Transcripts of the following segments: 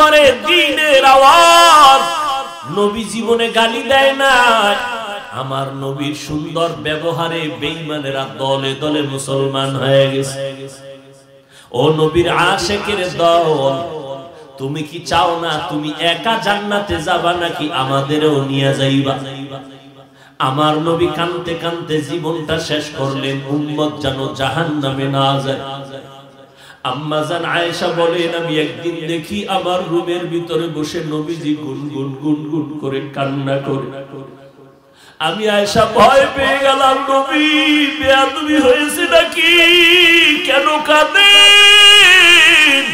ভেতরে দ্বীনের আওয়াজ। নবী জীবনে গালি দেয় না, আমার নবীর সুন্দর ব্যবহারে বেঈমানেরা দলে দলে মুসলমান হয়ে গেছে। ও নবীর আশিকের দল, তুমি কি চাও না তুমি একা জান্নাতে যাবা, নাকি আমাদেরও নিয়ে যাইবা? আমার নবী কাঁদতে কাঁদতে জীবনটা শেষ করলেন, উম্মত যেন জাহান্নামে না যায়। আম্মা জান আয়েশা বলেন, আমি একদিন দেখি আমার রুমের ভিতরে বসে নবীজি গুনগুন গুনগুন করে কান্না করে। আমি আয়েশা ভয় পেয়ে গেলাম, নবী বেয়াদবি হয়েছে নাকি, কেন কাঁদেন?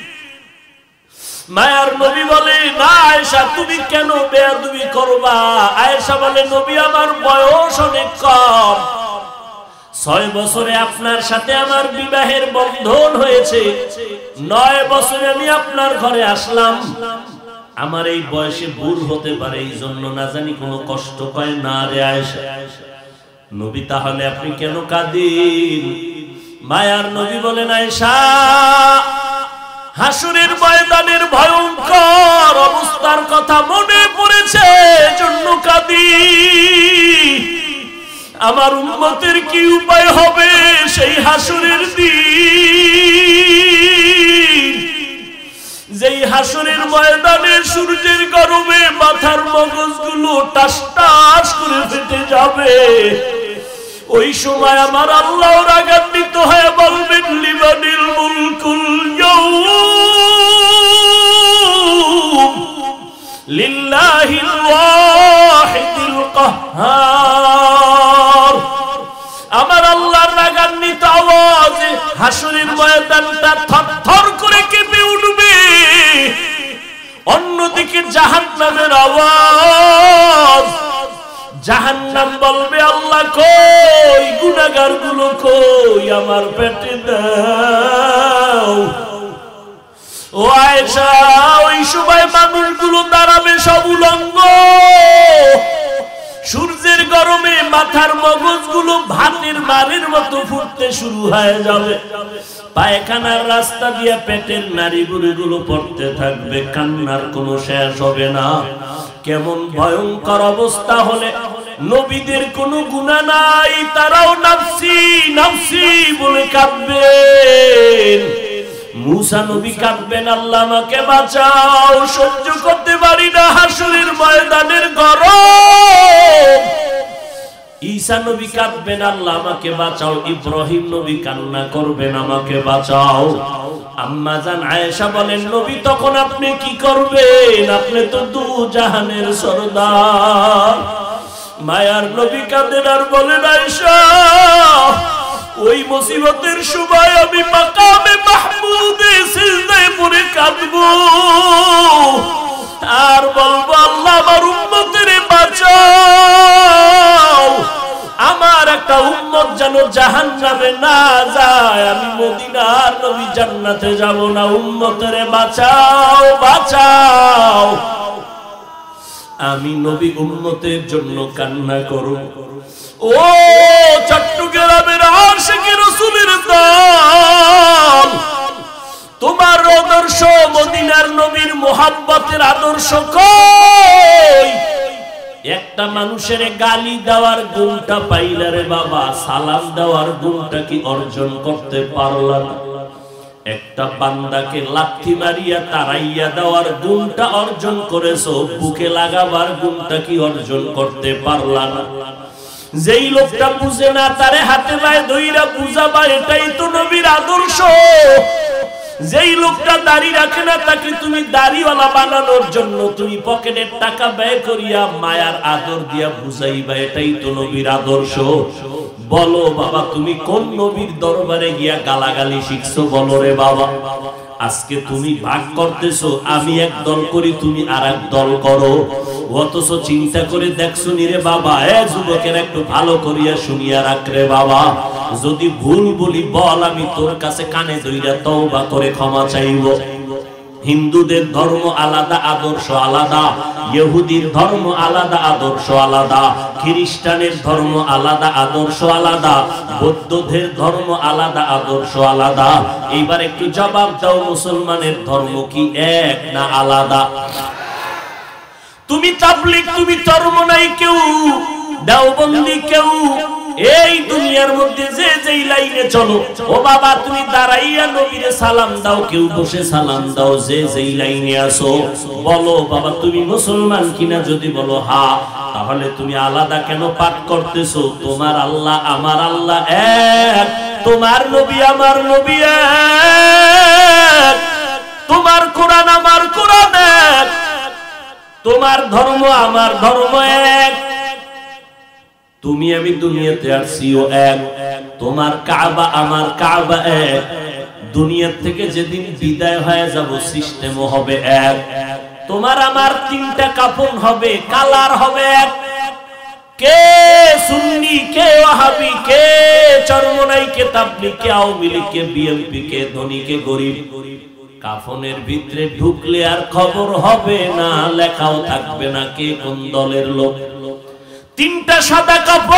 মায়ার নবী বলে, না আয়েশা তুমি কেন বেয়াদবি করবা? আয়েশা বলে, নবী আমার বয়স অনেক কম, 6 বছরে আপনার সাথে আমার বিবাহের বন্ধন হয়েছে, 9 বছরে আমি আপনার ঘরে আসলাম, আমার এই বয়সে ভুল হতে পারে, এই জন্য না জানি কোনো কষ্ট পায় না রে আয়েশা। নবী তাহলে আপনি কেন কাঁদেন? মায়ার নবী বলেন, আয়েশা হাসরের ময়দানের ভয়ঙ্কর অবস্থার কথা মনে পড়েছে, জন্য কাঁদি। আমার উম্মতের কি উপায় হবে সেই হাসরের দিন, যেই হাসরের ময়দানে সূর্যের গরমে মাথার মগজগুলো টাস টাস করে ফেটে যাবে। ওই সময় আমার আল্লাহ রাগান্বিত হয়ে বলবেন, লিমানিল মুলকুল ইয়াউম লিল্লাহিল ওয়াহিদিল কাহ্হার। আমার আল্লাহর রাগান্বিত আওয়াজে হাসরের ময়দানটা থরথর করে কেঁপে উঠবে। অন্যদিকে জাহান্নামের আওয়াজ, জাহান্নাম বলবে, আল্লাহ কই, গুনাহগার গুলো কই, আমার পেটে দাও। ও আয়েশা, ওই সময় মানুষগুলো দাঁড়াবে সব উলঙ্গ, সূর্যের গরমে মাথার মগজগুলো ভাতের মারের মতো ফুটতে শুরু হয়ে যাবে, পায়খানার রাস্তা দিয়ে পেটের নাড়িভুড়িগুলো পড়তে থাকবে, কান্নার কোনো শেষ হবে না। কেমন ভয়ঙ্কর অবস্থা হলে নবীদের কোনো গুনাহ নাই, তারাও নাফসি নাফসি বলে কাঁদবেন। মুসা নবী কাঁদবেন, আল্লাহ আমাকে বাঁচাও, সহ্য করতে পারি না হাসরের ময়দানের গরম। ঈসা নবী কাঁদবেন, আল্লাহ আমাকে বাঁচাও। ইব্রাহিম নবী কান্না করবেন, আমাকে বাঁচাও। আম্মা জান আয়েশা বলেন, নবী তখন আপনি কি করবেন? আপনি তো দু জাহানের সরদার। মায়ার নবী কাঁদেন আর বলেন, আয়েশা ওই মুসিবতের সময় আমি মাকামে মাহমুদে সিজদায় পড়ে কাঁদবো আর বলবো, আল্লাহ আমার উম্মতের বাঁচাও, আমার একটা উম্মত যেন জাহান্নামে না যায়, আমি মদিনার নবী জান্নাতে যাব না, উম্মতের বাঁচাও বাঁচাও। আমি নবী উম্মতের জন্য কান্না করব। ও চট্টগ্রামের আশিকে রাসূলের দল, তোমার আদর্শ মদিনার নবীর মুহাব্বতের আদর্শ কই? একটা মানুষের গালি দেওয়ার গুণটা পাইলা রে বাবা, সালাম দেওয়ার গুণটা কি অর্জন করতে পারলা না? একটা বান্দাকে লাথি মারিয়া তাড়াইয়া দেওয়ার গুণটা অর্জন করেছো, বুকে লাগাবার গুণটা কি অর্জন করতে পারলা না? যেই লোকটা বুঝে না তারে হাতে পায়ে ধইরা বুঝাবা, এটাই তো নবীর আদর্শ। যেই লোকটা দাড়ি রাখে না তাকে তুমি দাড়িওয়ালা বানানোর জন্য তুমি পকেটের টাকা ব্যয় করিয়া মায়ার আদর দিয়া বুঝাইবা, এটাই তো নবীর আদর্শ। বলো বাবা, তুমি কোন নবীর দরবারে গিয়া গালাগালি শিখছো? বলো রে বাবা। আজকে তুমি ভাগ করতেছো, আমি এক দল করি, তুমি আর এক দল করো, অথচ চিন্তা করে দেখছো নি রে বাবা? যুবকের একটু ভালো করিয়া শুনিয়া রাখ রে বাবা, যদি ভুল বলি বল, আমি তোর কাছে কানে ধইরা তওবা করে ক্ষমা চাইব। হিন্দুদের ধর্ম আলাদা, আদর্শ আলাদা, ইহুদির ধর্ম আলাদা, আদর্শ আলাদা, খ্রিস্টানের ধর্ম আলাদা, আদর্শ আলাদা, বৌদ্ধদের ধর্ম আলাদা, আদর্শ আলাদা। এইবার একটু জবাব দাও, মুসলমানের ধর্ম কি এক না আলাদা? তুমি তাবলীগ, তুমি চরমনাই কেউ, দেওবন্দি কেউ, এই দুনিয়ার মধ্যে যে যেই লাইনে চলো, ও বাবা তুমি দাঁড়াইয়া নবীরে সালাম দাও, কেউ বসে সালাম দাও, যে যেই লাইনে আসো, বলো বাবা তুমি মুসলমান কিনা। যদি বলো হ্যাঁ, তাহলে তুমি আলাদা কেন পাঠ করতেছো? তোমার আল্লাহ আমার আল্লাহ এক, তোমার নবী আমার নবী এক, তোমার কোরআন আমার কোরআন এক, তোমার ধর্ম আমার ধর্ম এক, তুমি আমি দুনিয়াতে আসছিও এক, তোমার কাবা আমার কাবা এক, দুনিয়া থেকে যেদিন বিদায় হয়ে যাব সিস্টেমও হবে এক, তোমার আমার তিনটা কাফন হবে, কালার হবে এক, কে সুন্নি, কে ওয়াহাবি, কে চরমনাই, কে তাবলীগ, কে আওয়ামী লীগ, কে বিএনপি, কে ধনী, কে গরিব, কাফনের ভিতরে ঢুকলে আর খবর হবে না, লেখাও থাকবে না কে কোন দলের লোক। তিনটা সাদা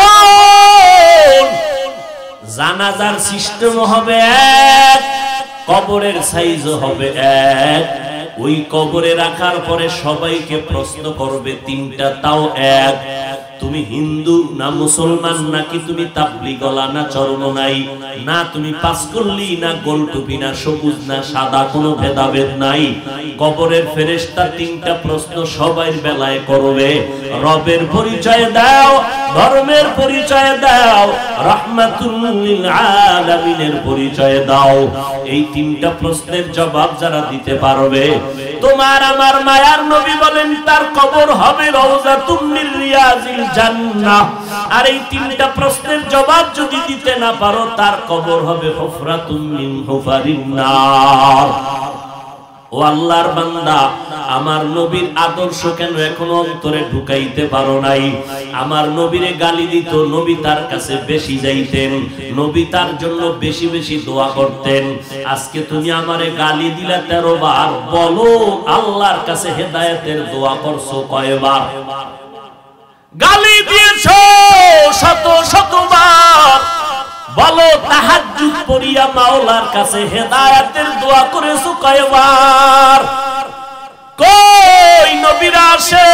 কাফন, জানাজার সিস্টেম হবে এক, কবরের সাইজও হবে এক, ওই কবরে রাখার পরে সবাইকে প্রশ্ন করবে তিনটা, তাও এক, তুমি হিন্দু না মুসলমান, নাকি তুমি তাবলীগওয়ালা না চরমনাই, না তুমি পাঁচকল্লি না গোলটুপি না সবুজ না সাদা, কোনো ভেদাভেদ নাই। কবরের ফেরেশতা তিনটা প্রশ্ন সবার বেলায় করবে, রবের পরিচয় দাও, ধর্মের পরিচয় দাও, রাহমাতুল লিল আলামিনের পরিচয় দাও। এই তিনটা প্রশ্নের জবাব যারা দিতে পারবে, তোমার আমার মায়ার নবী বলেন তার কবর হবে রওজাতুম মির রিয়াজিল জান্নাহ। আর এই তিনটা প্রশ্নের জবাব যদি দিতে না পারো, তার কবর হবে হুফরাতুম মিন হুফারিন নার। ও আল্লাহর বান্দা, আমার নবীর আদর্শ কেন এখনো অন্তরে ঢুকাইতে পারো নাই? আমার নবীরে গালি দিত, নবী তার কাছে বেশি যাইতেন, নবী তার জন্য বেশি বেশি দোয়া করতেন। আজকে তুমি আমারে গালি দিলা 13 বার, বলো আল্লাহর কাছে হেদায়েতের দোয়া করছো কয়বার? গালি দিয়েছো শত শতবার, বলো তাহাজ্জুদ পড়িয়া মাওলার কাছে হেদায়েতের দোয়া করেছো কয়বার? কই নবীর আসে?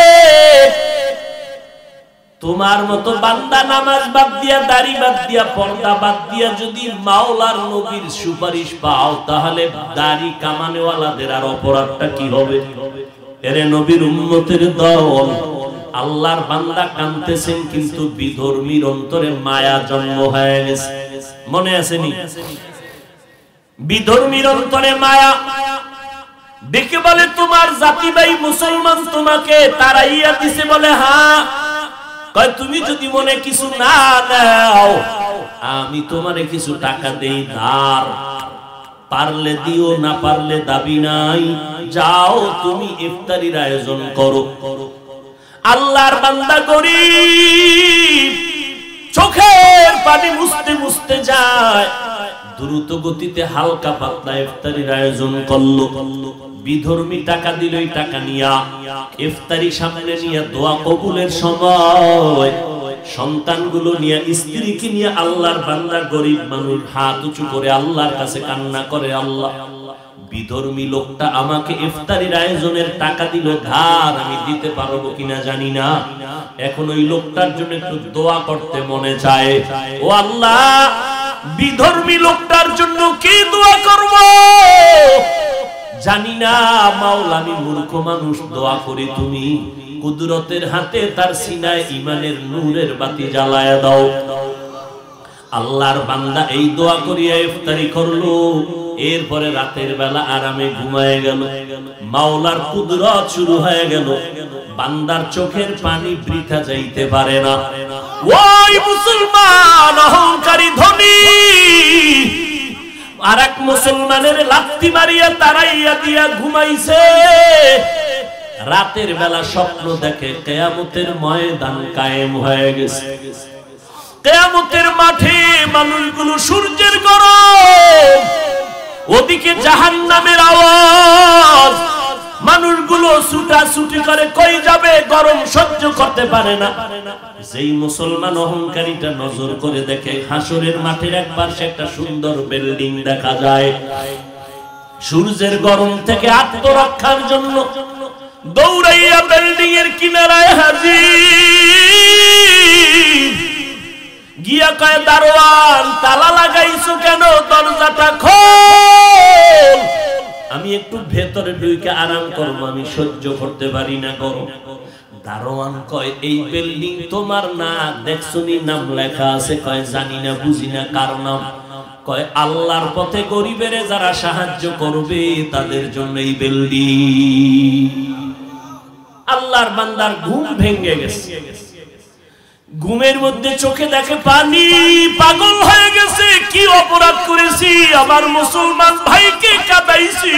তোমার মতো বান্দা নামাজ বাদ দিয়া, দাড়ি বাদ দিয়া, পর্দা বাদ দিয়া যদি মাওলার নবীর সুপারিশ পাও, তাহলে দাড়ি কামানেওয়ালাদের আর অপরাধটা কি হবে? এরে নবীর উম্মতের দল, আল্লাহর বান্দা কাঁদতেছেন, কিন্তু বিধর্মীর অন্তরে মায়া জন্ম হয়ে গেছে। মনে আসেনি? বিধর্মীর অন্তরে মায়া দেখে বলে তোমার জাতি ভাই মুসলমান তোমাকে তাড়াইয়া দিছে, বলে হ্যাঁ, কয় তুমি যদি মনে কিছু না দাও, আমি তোমারে কিছু টাকা দেই ধার, পারলে দিও, না পারলে দাবি নাই, যাও তুমি ইফতারির আয়োজন করো। আল্লাহর বান্দা গরিব, চোখের পানি মুছতে মুছতে যায়, দ্রুত গতিতে হালকা পাতলা ইফতারির আয়োজন করলো। বিধর্মী টাকা দিল, এই টাকা নিয়া ইফতারি সামনে নিয়ে দোয়া কবুলের সময় সন্তানগুলো নিয়ে, স্ত্রীকে নিয়ে আল্লাহর বান্দা গরিব মানুষ হাত উঁচু করে আল্লাহর কাছে কান্না করে, আল্লাহ বিধর্মী লোকটা আমাকে ইফতারির আয়োজনের টাকা দিল ধার, আমি দিতে পারবো কিনা জানি না, এখন ওই লোকটার জন্য একটু দোয়া করতে মনে চায়। ও আল্লাহ, বিধর্মী লোকটার জন্য কি দোয়া করব জানি না, মাওলা আমি মূর্খ মানুষ, দোয়া করি তুমি কুদরতের হাতে তার সিনায় ইমানের নূরের বাতি জ্বালায়া দাও। আল্লাহর বান্দা এই দোয়া করিয়া ইফতারি করলো, এরপরে রাতের বেলা আরামে ঘুমায় গেল, মাওলার কুদরত শুরু হয়ে গেল, বান্দার চোখের পানি বৃথা যাইতে পারে না। ওই মুসলমান অহংকারী ধনী আরেক মুসলমানের লাথি মারিয়া তাড়াইয়া দিয়া ঘুমাইছে, রাতের বেলা স্বপ্ন দেখে কিয়ামতের ময়দান কায়েম হয়ে গেছে। কিয়ামতের মাঠে মানুষগুলো সূর্যের গরম ওদিকে জাহান্নামের আওয়াজ, মানুষগুলো ছুটাছুটি করে, কই যাবে, গরম সহ্য করতে পারে না। যেই মুসলমান অহংকারীটা নজর করে দেখে হাসরের মাঠের এক পাশে একটা সুন্দর বিল্ডিং দেখা যায়, সূর্যের গরম থেকে আত্মরক্ষার জন্য দৌড়াইয়া বিল্ডিং এর কিনারায় হাজির, গিয়া কয়, দারোয়ান তালা লাগাইছো কেন, দরজাটা খোল, আমি একটু ভেতরে ঢুকে আরাম করবো, আমি সহ্য করতে পারি না গরম। দারোয়ান কয়, এই বিল্ডিং তোমার না, দেখছনি নাম লেখা আছে? কয়, জানি না, বুঝি না, কার নাম? কয়, আল্লাহর পথে গরিবের যারা সাহায্য করবে তাদের জন্য এই বিল্ডিং। আল্লাহর বান্দার ঘুম ভেঙে গেছে, ঘুমের মধ্যে চোখে দেখে পানি, পাগল হয়ে গেছে, কি অপরাধ করেছি, আমার মুসলমান ভাইকে কাঁদাইছি।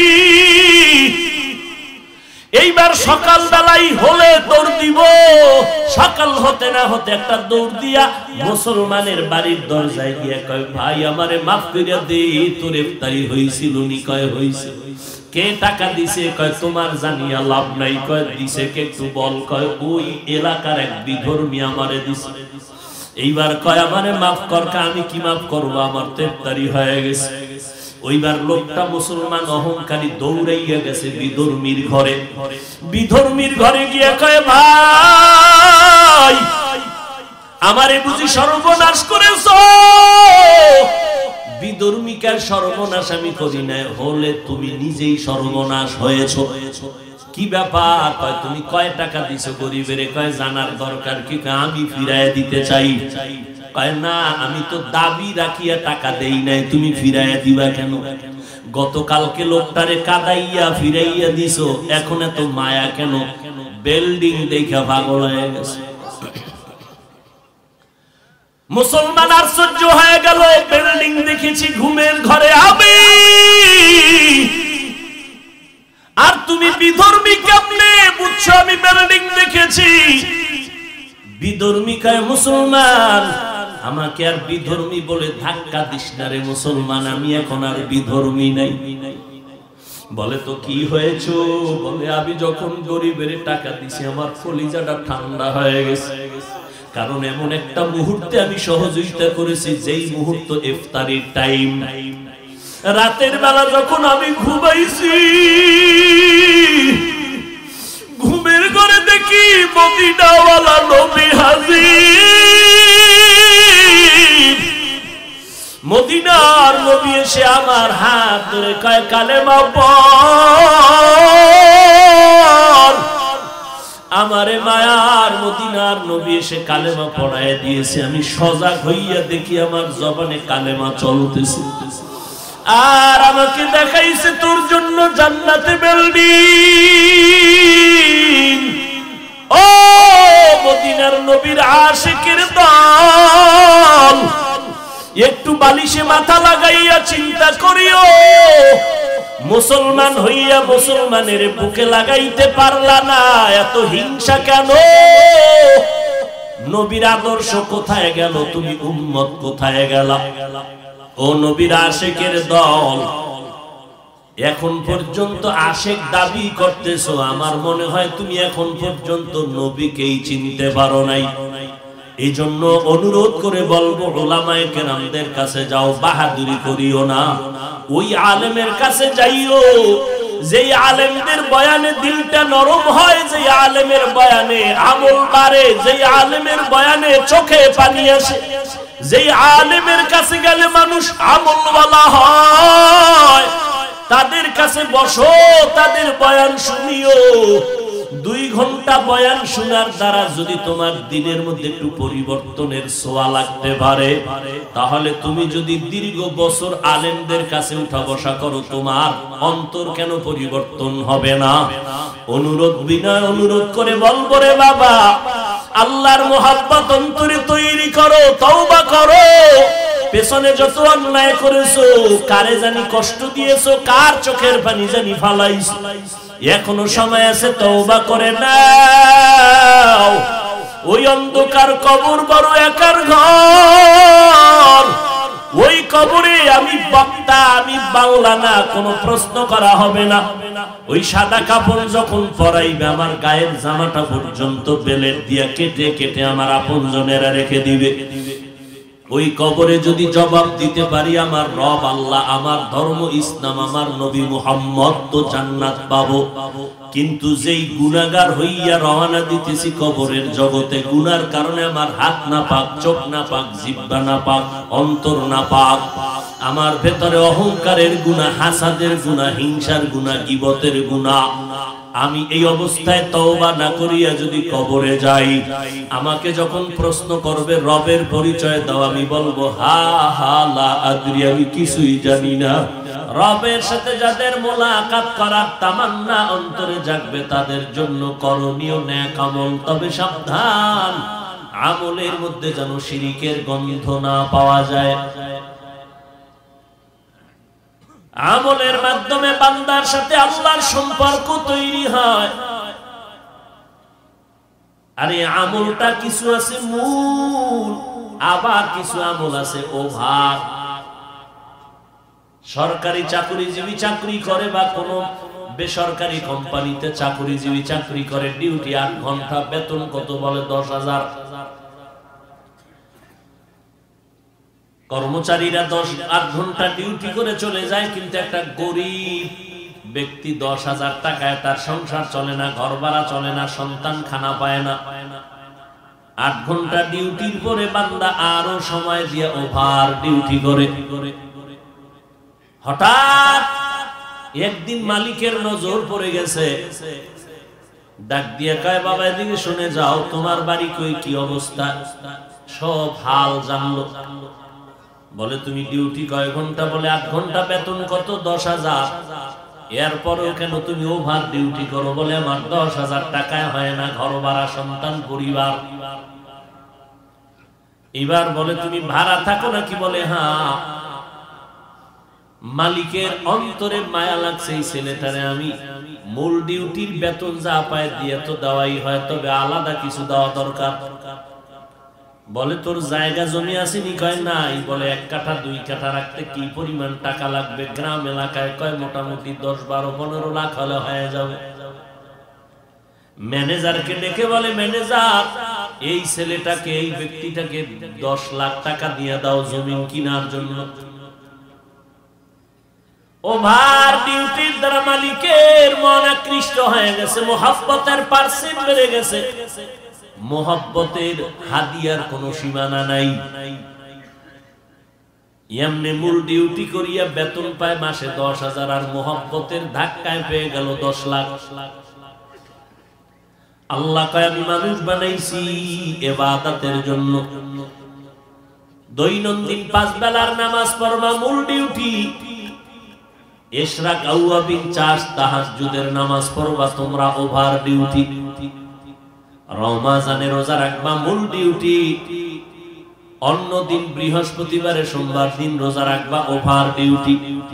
এইবার সকাল বেলাই হলে দৌড় দিব, সকাল হতে না হতে একটা দৌড় দিয়া মুসলমানের বাড়ির দরজায় গিয়া কয়, ভাই আমারে মাফ কইরা দে, তোর ইফতারি হইছিল নি? কয়, হইছে। কে টাকা দিছে? কয়, তোমার জানিয়া লাভ নাই। কয়, দিছে কে একটু বল? কয়, ওই এলাকার এক বিধর্মী আমারে দিছে। এইবার কয়, আমারে মাফ কর। আমি কি মাফ করবো, আমার তো ইফতারি হয়ে গেছে। ওইবার লোকটা মুসলমান অহংকারী দৌড়াইয়া গেছে বিধর্মীর ঘরে, বিধর্মীর ঘরে গিয়া কয়, ভাই আমারে বুঝি সর্বনাশ করেছ? বিধর্মীকার সর্বনাশ আমি করি না, হলে তুমি নিজেই সর্বনাশ হয়েছ। কি ব্যাপার? কয়, তুমি কয় টাকা দিছো গরিবের? কয়, জানার দরকার কি? আমি ফিরাইয়া দিতে চাই। কয়, না, আমি তো দাবি রাখিয়া টাকা দেই নাই, তুমি ফিরাইয়া দিবা কেন? গতকালকে লোকটারে কাদাইয়া ফিরাইয়া দিছো, এখন এত মায়া কেন? বিল্ডিং দেখা পাগল হয়ে গেছে। মুসলমান আশ্চর্য হয়ে গেল, বিল্ডিং দেখেছি ঘুমের ঘরে আমি, আর তুমি বিধর্মী কেমনে বুঝছো আমি বিল্ডিং দেখেছি? বিধর্মী কয়, মুসলমান আমাকে আর বিধর্মী বলে ধাক্কা দিস না রে মুসলমান, আমি এখন আর বিধর্মী নাই। বলে, তো কি হয়েছে? বলে, আমি যখন গরিবের টাকা দিছি আমার কলিজাটা ঠান্ডা হয়ে গেছে, কারণ এমন একটা মুহূর্তে আমি সহযোগিতা করেছি যেই মুহূর্ত ইফতারির টাইম। রাতের বেলা যখন আমি ঘুমাইছি, ঘুমের ঘরে দেখি মদিনাওয়ালা নবী হাজির। মদিনার নবী এসে আমার হাত ধরে কয়, কালেমা পড়। আমারে মায়ার মদিনার নবী এসে কালেমা পড়ায় দিয়েছে। আমি সজাগ হইয়া দেখি আমার জবানে কালেমা চলতেছে, আর আমাকে দেখাইছে তোর জন্য জান্নাতে বিল্ডিং। ও মদিনার নবীর আশিকের দল, একটু বালিশে মাথা লাগাইয়া চিন্তা করিও, মুসলমান হইয়া মুসলমানের বুকে লাগাইতে পারলা না, এত হিংসা কেন? নবীর আদর্শ কোথায় গেল? তুমি উম্মত কোথায় গেলা? ও নবীর আশিকের দল, এখন পর্যন্ত আশিক দাবি করতেছো, আমার মনে হয় তুমি এখন পর্যন্ত নবীকেই চিনতে পারো নাই। এই জন্য অনুরোধ করে বলবো, উলামায়ে কেরামদের কাছে যাও, বাহাদুরি করিও না। ওই আলেমের কাছে যাইও যেই আলেমদের বয়ানে দিলটা নরম হয়, যেই আলেমের বয়ানে আমল বাড়ে, যেই আলেমের বয়ানে চোখে পানি আসে, যেই আলেমের কাছে গেলে মানুষ আমলওয়ালা হয়, তাদের কাছে বসো, তাদের বয়ান শুনিও। 2 ঘন্টা বয়ান শোনার দ্বারা যদি তোমার দিনের মধ্যে একটু পরিবর্তনের ছোঁয়া লাগতে পারে, তাহলে তুমি যদি দীর্ঘ বছর আলেমদের কাছে উঠা বসা করো, তোমার অন্তর কেন পরিবর্তন হবে না? অনুরোধ, বিনয় অনুরোধ করে বলবো রে বাবা, আল্লাহর মোহাব্বত অন্তরে তৈরি করো, তওবা করো। পেছনে যত অন্যায় করেছো, কারে জানি কষ্ট দিয়েছো, কার চোখের পানি জানি ফালাইছো, এখনো সময় আছে, তওবা করে নাও। ওই অন্ধকার কবর বড় একার ঘর, ওই কবরে আমি বক্তা, আমি বাংলা না, কোনো প্রশ্ন করা হবে না। ওই সাদা কাপড় যখন পরাইবে আমার গায়ের জামাটা পর্যন্ত বেলেট দিয়া কেটে কেটে আমার আপনজনেরা রেখে দিবে। ওই কবরে যদি জবাব দিতে পারি আমার রব আল্লাহ, আমার ধর্ম ইসলাম, আমার নবী মুহাম্মদ, তো জান্নাত পাবো। কিন্তু যেই গুনাহগার হইয়া রওনা দিতেছি কবরের জগতে, গুনার কারণে আমার হাত না পাক, চোখ না পাক, জিহ্বা না পাক, অন্তর না পাক, আমার ভেতরে অহংকারের গুনাহ, হাসাদের গুনাহ, হিংসার গুনাহ, গীবতের গুনাহ, আমি এই অবস্থায় তওবা না করিয়া যদি কবরে যাই, আমাকে যখন প্রশ্ন করবে রবের পরিচয় দাও, আমি বলবো হা হা লা আদরি, আমি কিছুই জানি না। রবের সাথে যাদের মোলাকাত করার তামান্না অন্তরে জাগবে তাদের জন্য করণীয় নেক আমল। তবে সাবধান, আমলের মধ্যে যেন শিরিকের গন্ধ না পাওয়া যায়। আমলের মাধ্যমে বান্দার সাথে আল্লাহর সম্পর্ক তৈরি হয়। আরে আমলটা কিছু আছে মূল, আবার কিছু আমল আছে ওভার। সরকারি চাকরিজীবী চাকরি করে বা কোনো বেসরকারি কোম্পানিতে চাকরিজীবী চাকরি করে, ডিউটি 8 ঘন্টা, বেতন কত বলে 10,000। কর্মচারীরা 8 ঘন্টা ডিউটি করে চলে যায়, কিন্তু একটা গরিব ব্যক্তি 10,000 টাকায় তার সংসার চলে না, ঘর ভাড়া চলে না, সন্তান খানা পায় না। 8 ঘন্টা ডিউটির পরে বান্দা আরো সময় দিয়ে ওভার ডিউটি করে। হঠাৎ একদিন মালিকের নজর পড়ে গেছে, ডাক দিয়ে কয় বাবা এদিকে শুনে যাও, তোমার বাড়ি কই, কি অবস্থা, সব হাল জানলো। বলে তুমি ডিউটি কয় ঘন্টা? বলে 8 ঘন্টা, বেতন কত? 10,000। এরপরেও কেন তুমি ওভার ডিউটি করো? বলে আমার 10,000 টাকায় হয় না, ঘর ভাড়া, সন্তান, পরিবার। এবার বলে তুমি ভাড়া থাকো নাকি? বলে হ্যাঁ। মালিকের অন্তরে মায়া লাগছে, এই ছেলেটারে আমি মূল ডিউটির বেতন যা পায় দিয়ে তো দেওয়াই হয়, তবে আলাদা কিছু দেওয়া দরকার। বলে তোর জায়গা জমি আসেনি? কয় নাই। বলে 1 কাঠা 2 কাঠা রাখতে কি পরিমাণ টাকা লাগবে? গ্রাম এলাকায় কয় মোটামুটি 10, 12, 15 লাখ হলে হয়ে যাবে। ম্যানেজারকে ডেকে বলে ম্যানেজার, এই ছেলেটাকে, এই ব্যক্তিটাকে 10 লাখ টাকা দিয়ে দাও জমিন কেনার জন্য। ওভার ডিউটির দ্বারা মালিকের মন আকৃষ্ট হয়ে গেছে, মোহাব্বতের পার্সেন্ট বেড়ে গেছে। মোহাব্বতের হাদিয়ার কোনো সীমানা নাই। এমনি মূল ডিউটি করিয়া বেতন পায় মাসে 10,000, আর মোহাব্বতের ধাক্কায় পেয়ে গেল 10 লাখ। আল্লাহ কয় আমি মানুষ বানাইছি ইবাদতের জন্য, দৈনন্দিন 5 বেলার নামাজ পড়বা মূল ডিউটি, ইশরাক আওয়াবিন চাষ তাহাজ্জুদের নামাজ পড়বা তোমরা ওভার ডিউটি, রমজানে রোজা রাখবা মূল ডিউটি, অন্য দিন বৃহস্পতিবারে সোমবার দিন রোজা রাখবা ওভার ডিউটি।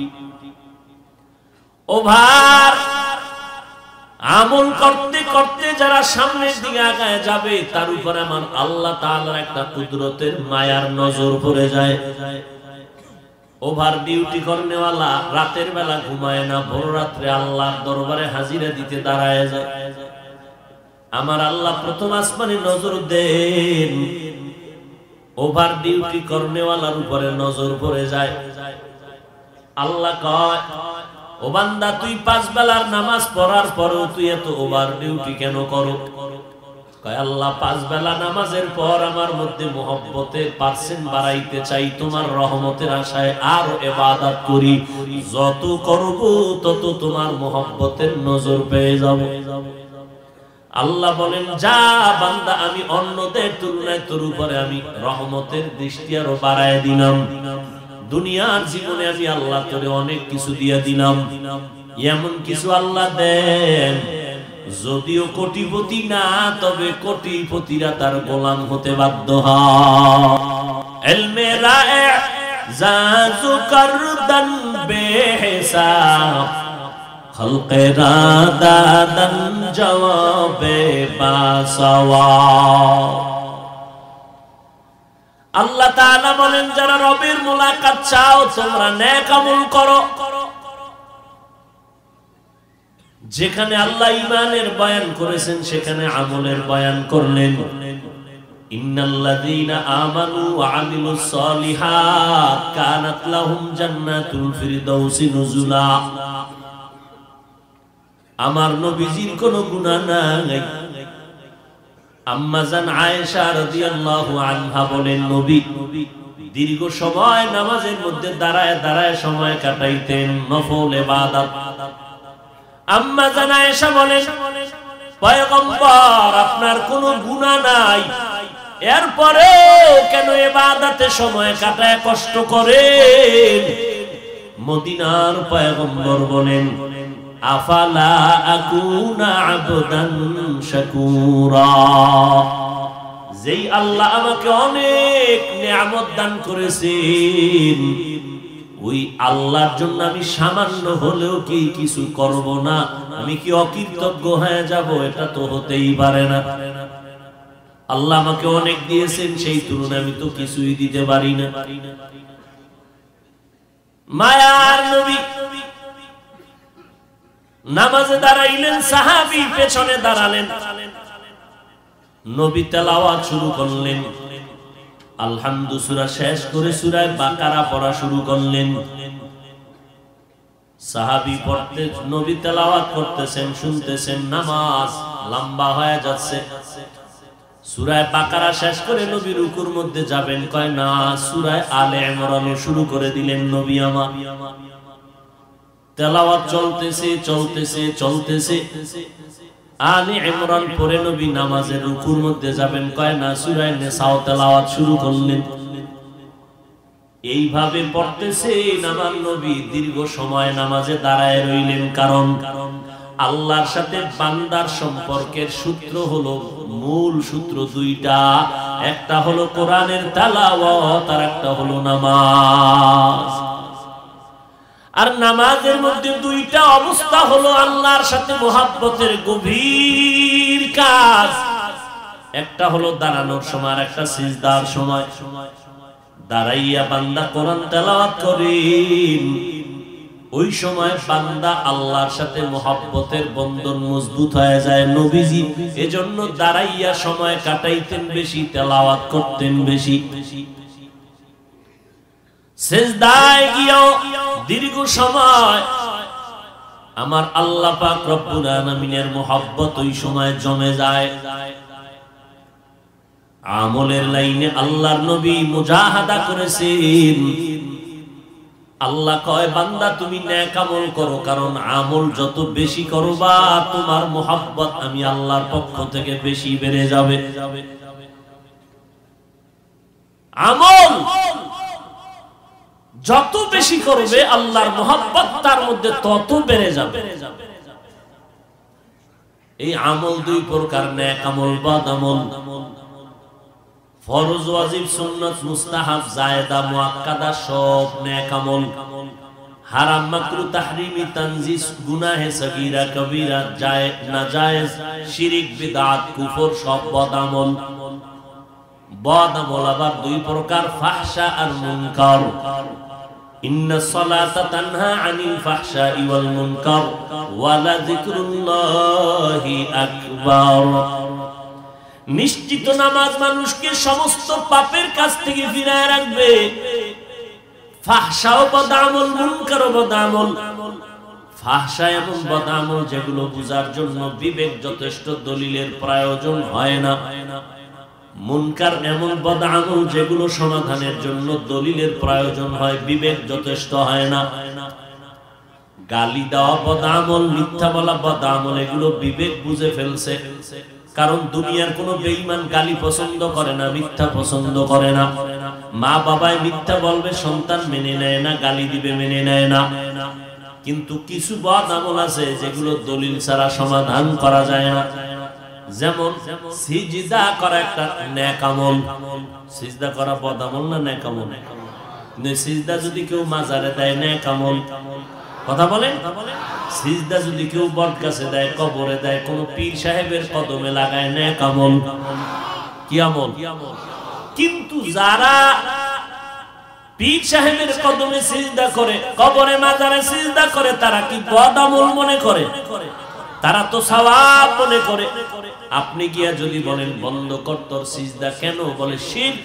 ওভার আমল করতে করতে যারা সামনের দিকে আগায় যাবে তার উপর আমার আল্লাহ তাআলার একটা কুদরতের মায়ার নজর পড়ে যায়। ওভার ডিউটি করনেওয়ালা রাতের বেলা ঘুমায় না, ভোর রাত্রে আল্লাহর দরবারে হাজিরা দিতে দাঁড়ায় যায়। আমার আল্লাহ প্রথম আসমানে নজর দেন, ওভার ডিউটি করনেওয়ালার উপরে নজর পড়ে যায়। আল্লাহ কয় ও বান্দা তুই 5 বেলার নামাজ পড়ার পরেও তুই এত ওভার ডিউটি কেন করো? কয় আল্লাহ 5 বেলা নামাজের পর আমার মধ্যে মুহাব্বতের পার্সেন্ট বাড়াইতে চাই, তোমার রহমতের আশায় আরো ইবাদত করি, যত করব তত তোমার মুহাব্বতের নজর পেয়ে যাব। আল্লাহ বলেন যা বান্দা আমি অন্যদের তুলনায় তোর উপরে আমি রহমতের দৃষ্টি আরো বাড়ায় দিলাম। দুনিয়ার জীবনে আমি আল্লাহ তোরে অনেক কিছু দিয়ে দিলাম, এমন কিছু আল্লাহ দেন যদিও কোটিপতি না, তবে কোটিপতিরা তার গোলাম হতে বাধ্য হয়। ইলমে রায়ে জাজু করদান বেহিসাব, খলকে রাদাদান জওয়াবে বাসাওয়া। আল্লাহ তাআলা বলেন যারা রবের মুলাকাত চাও তোমরা নেক আমল করো। যেখানে আল্লাহ ঈমানের বয়ান করেছেন সেখানে আমলের বয়ান করলেন। ইন্নাল্লাযীনা আমানু ওয়া আমিলুস সলিহাত কানাত লাহুম জান্নাতুল ফিরদাউসি নুজুলা। আমার নবীজির কোনো গুনাহ নাই। আম্মা জান আয়েশা রাদিয়াল্লাহু আনহা বলেন নবী দীর্ঘ সময় নামাজের মধ্যে দাঁড়ায় দাঁড়ায় সময় কাটাইতেন, নফল ইবাদত। আম্মা জান আয়েশা বলেন পয়গম্বর আপনার কোনো গুনাহ নাই, এরপরেও কেন ইবাদতে সময় কাটায় কষ্ট করেন? মদিনার পয়গম্বর বলেন আফালা আকুনা আবদান শাকুরা। যেই আল্লাহ আমাকে অনেক নিয়ামত দান করেছেন ওই আল্লাহর জন্য আমি সামান্য হলেও কি কিছু করব না? আমি কি অকৃতজ্ঞ হয়ে যাব? এটা তো হতেই পারে না। আল্লাহ আমাকে অনেক দিয়েছেন, সেই তুলনায় আমি তো কিছুই দিতে পারি না। মায়ার নবী নামাজে দাঁড়াইলেন, সাহাবী পেছনে দাঁড়ালেন। নবী তেলাওয়াত শুরু করলেন, আলহামদু সূরা শেষ করে সূরা বাকারা পড়া শুরু করলেন। সাহাবী পড়তে নবী তেলাওয়াত করতেছেন, শুনতেছেন, নামাজ লম্বা হয়ে যাচ্ছে। সূরা বাকারা শেষ করে নবী রুকুর মধ্যে যাবেন, কয় না সূরা আলে ইমরান শুরু করে দিলেন নবী আমার। তেলাওয়াত চলতেছে চলতেছে চলতেছে, আলে ইমরান পড়ে নবী নামাজের রুকুর মধ্যে যাবেন, কয় না সূরা নিসা তেলাওয়াত শুরু করলেন। এইভাবে পড়তেছে আমার নবী দীর্ঘ সময় নামাজে দাঁড়ায় রইলেন। কারণ আল্লাহর সাথে বান্দার সম্পর্কের সূত্র হলো, মূল সূত্র দুইটা, একটা হলো কোরআনের তেলাওয়াত আর একটা হলো নামাজ। আর নামাজের মধ্যে দুইটা অবস্থা হলো আল্লাহর সাথে মুহাব্বতের গভীর কাজ। একটা হলো দাঁড়ানোর সময় আর একটা সিজদার সময়। দাঁড়াইয়া বান্দা কোরআন তেলাওয়াত করেন, ওই সময় বান্দা আল্লাহর সাথে মুহাব্বতের বন্ধন মজবুত হয়ে যায়। নবীজি এজন্য দাঁড়াইয়া সময় কাটাইতেন বেশি, তেলাওয়াত করতেন বেশি। সিজদায় গিয়েও দীর্ঘ সময় আমার আল্লাহ পাক রব্বুল আলামিনের মুহাব্বত ওই সময় জমে যায়। আমলের লাইনে আল্লাহর নবী মুজাহাদা করেছেন। আল্লাহ কয় বান্দা তুমি নেক আমল করো, কারণ আমল যত বেশি করবা তোমার মুহাব্বত আমি আল্লাহর পক্ষ থেকে বেশি বেড়ে যাবে। আমল যত বেশি করবে আল্লাহর মুহাব্বত তার মধ্যে তত বেড়ে যাবে। এই আমল দুই প্রকার, নেক আমল, বদ আমল। ফরজ, ওয়াজিব, সুন্নাত, মুস্তাহাব, জায়েদা, মুআক্কাদা সব নেক আমল। হারাম, মাকরুহ, তাহরিমি, তানজিস, গুনাহে সগীরা, কবীরা, জায়েজ, নাজায়েজ, শিরক, বিদআত, কুফর সব বদ আমল। বদ আমল আবার দুই প্রকার, ফাহশা আর মুনকার। ইন্নাস সালাতা তানহা আনিল ফাহশাই ওয়াল মুনকার ওয়া লাযিকরুল্লাহি আকবার। নিশ্চিত নামাজ মানুষকে সমস্ত পাপের কাছ থেকে ফিরায় রাখবে। ফাহশাও বদ আমল, মুনকারও বদ আমল। ফাহশা এবং বদ আমল যেগুলো বুঝার জন্য বিবেক যথেষ্ট, দলিলের প্রয়োজন হয় না। মুনকার এমন বদ আমল যেগুলো সমাধানের জন্য দলিলের প্রয়োজন হয়, বিবেক যথেষ্ট হয় না। গালি দেওয়া বদ আমল, মিথ্যা বলা বদ আমল, এগুলো বিবেক বুঝে ফেলছে। কারণ দুনিয়ার কোনো বেঈমান গালি পছন্দ করে না, মিথ্যা পছন্দ করে না। মা বাবায় মিথ্যা বলবে, সন্তান মেনে নেয় না, গালি দিবে মেনে নেয় না। কিন্তু কিছু বদ আমল আছে যেগুলো দলিল ছাড়া সমাধান করা যায় না। যেমন সিজদা করা একটা নেক আমল। সিজদা করা বদ আমল না নেক আমল? সিজদা যদি কেউ মাজারে দেয় নেক আমল। কথা বলেন? সিজদা যদি কেউ বট গাছে দেয়, কবরে দেয়, কোন পীর সাহেবের কদমে লাগায় নেক আমল। কি আমল? কিন্তু যারা পীর সাহেবের কদমে সিজদা করে, কবরে মাজারে সিজদা করে, তারা কি বদামল মনে করে? তারা তো সওয়াব মনে করে। আপনি গিয়া যদি বলেন বন্ধ কর তোর সিজদা, কেন? বলে শিরক।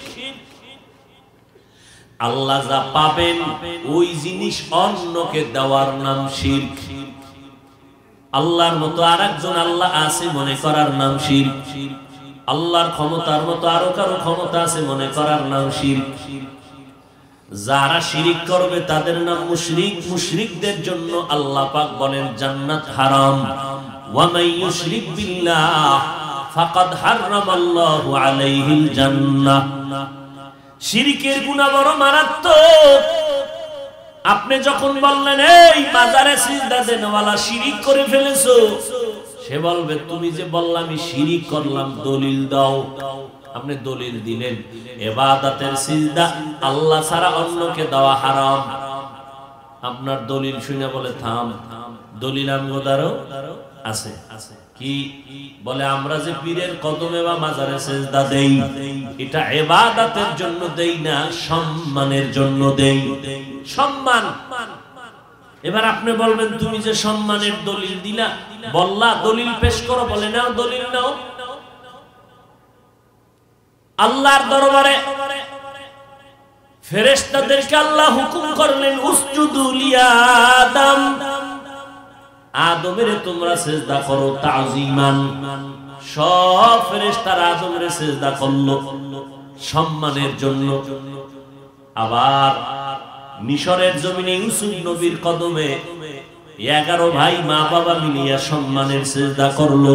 আল্লাহ যা পাবেন ওই জিনিস অন্যকে দেওয়ার নাম শিরক। আল্লাহর মতো আরেকজন আল্লাহ আছে মনে করার নাম শিরক। আল্লাহর ক্ষমতার মতো আরো কারো ক্ষমতা আছে মনে করার নাম শিরক। যারা শিরিক করবে তাদের নাম মুশরিক। মুশরিকদের জন্য আল্লাহ পাক বলেন জান্নাত হারাম। ওয়া মান ইউশরিক বিল্লাহ ফাকাদ হারামাল্লাহু আলাইহিল জান্নাহ। শিরিকের গুনাহ বড় মারাত্মক। আপনি যখন বললেন এই মাজারে সিজদা দেনওয়ালা শিরিক করে ফেলেছো, সে বলবে তুমি যে বললাম আমি শিরিক করলাম, দলিল দাও। আপনি দলিল দিলেন ইবাদতের সিজদা আল্লাহ ছাড়া অন্যকে দেওয়া হারাম। আপনার দলিল শুনে বলে থাম, দলিল আমগোদারও আছে। কি বলে? আমরা যে পীরের কদমে বা মাজারে সিজদা দেই, এটা ইবাদতের জন্য দেই না, সম্মানের জন্য দেই। সম্মান। এবার আপনি বলবেন তুমি যে সম্মানের দলিল দিলা, বললা দলিল পেশ করো, বলে নাও দলিল নাও। আল্লাহর দরবারে ফেরেশতাদেরকে আল্লাহ হুকুম করলেন উসজুদু লিআদম, আদমের তোমরা সিজদা করো তাজিমান। সব ফেরেশতারা আদমের সিজদা করলো সম্মানের জন্য। আবার মিশরের জমিনে ইউসুফ নবীর কদমে 11 ভাই মা বাবা মিলিয়া সম্মানের সিজদা করলো।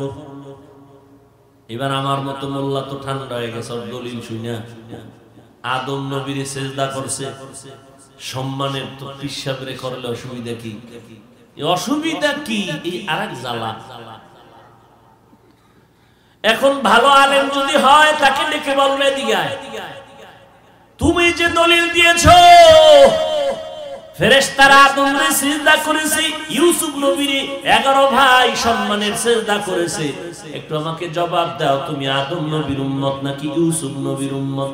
এবার আমার মতো মোল্লা তো ঠান্ডা হয়ে গেছে দলিল শুনে। আদম নবীর সিজদা করছে সম্মানের, তো পিসাবরে করলে অসুবিধা কি? অসুবিধা কি? এই আরেক জ্বালা। এখন ভালো আলেম যদি হয় তাকে ডেকে বলবে দিগায় তুমি যে দলিল দিয়েছো ফেরেশতারা আদমরে সিজদা করেছে, ইউসুফ নবীর 11 ভাই সম্মানের সিজদা করেছে, একটু আমাকে জবাব দাও তুমি আদম নবীর উম্মত নাকি ইউসুফ নবীর উম্মত?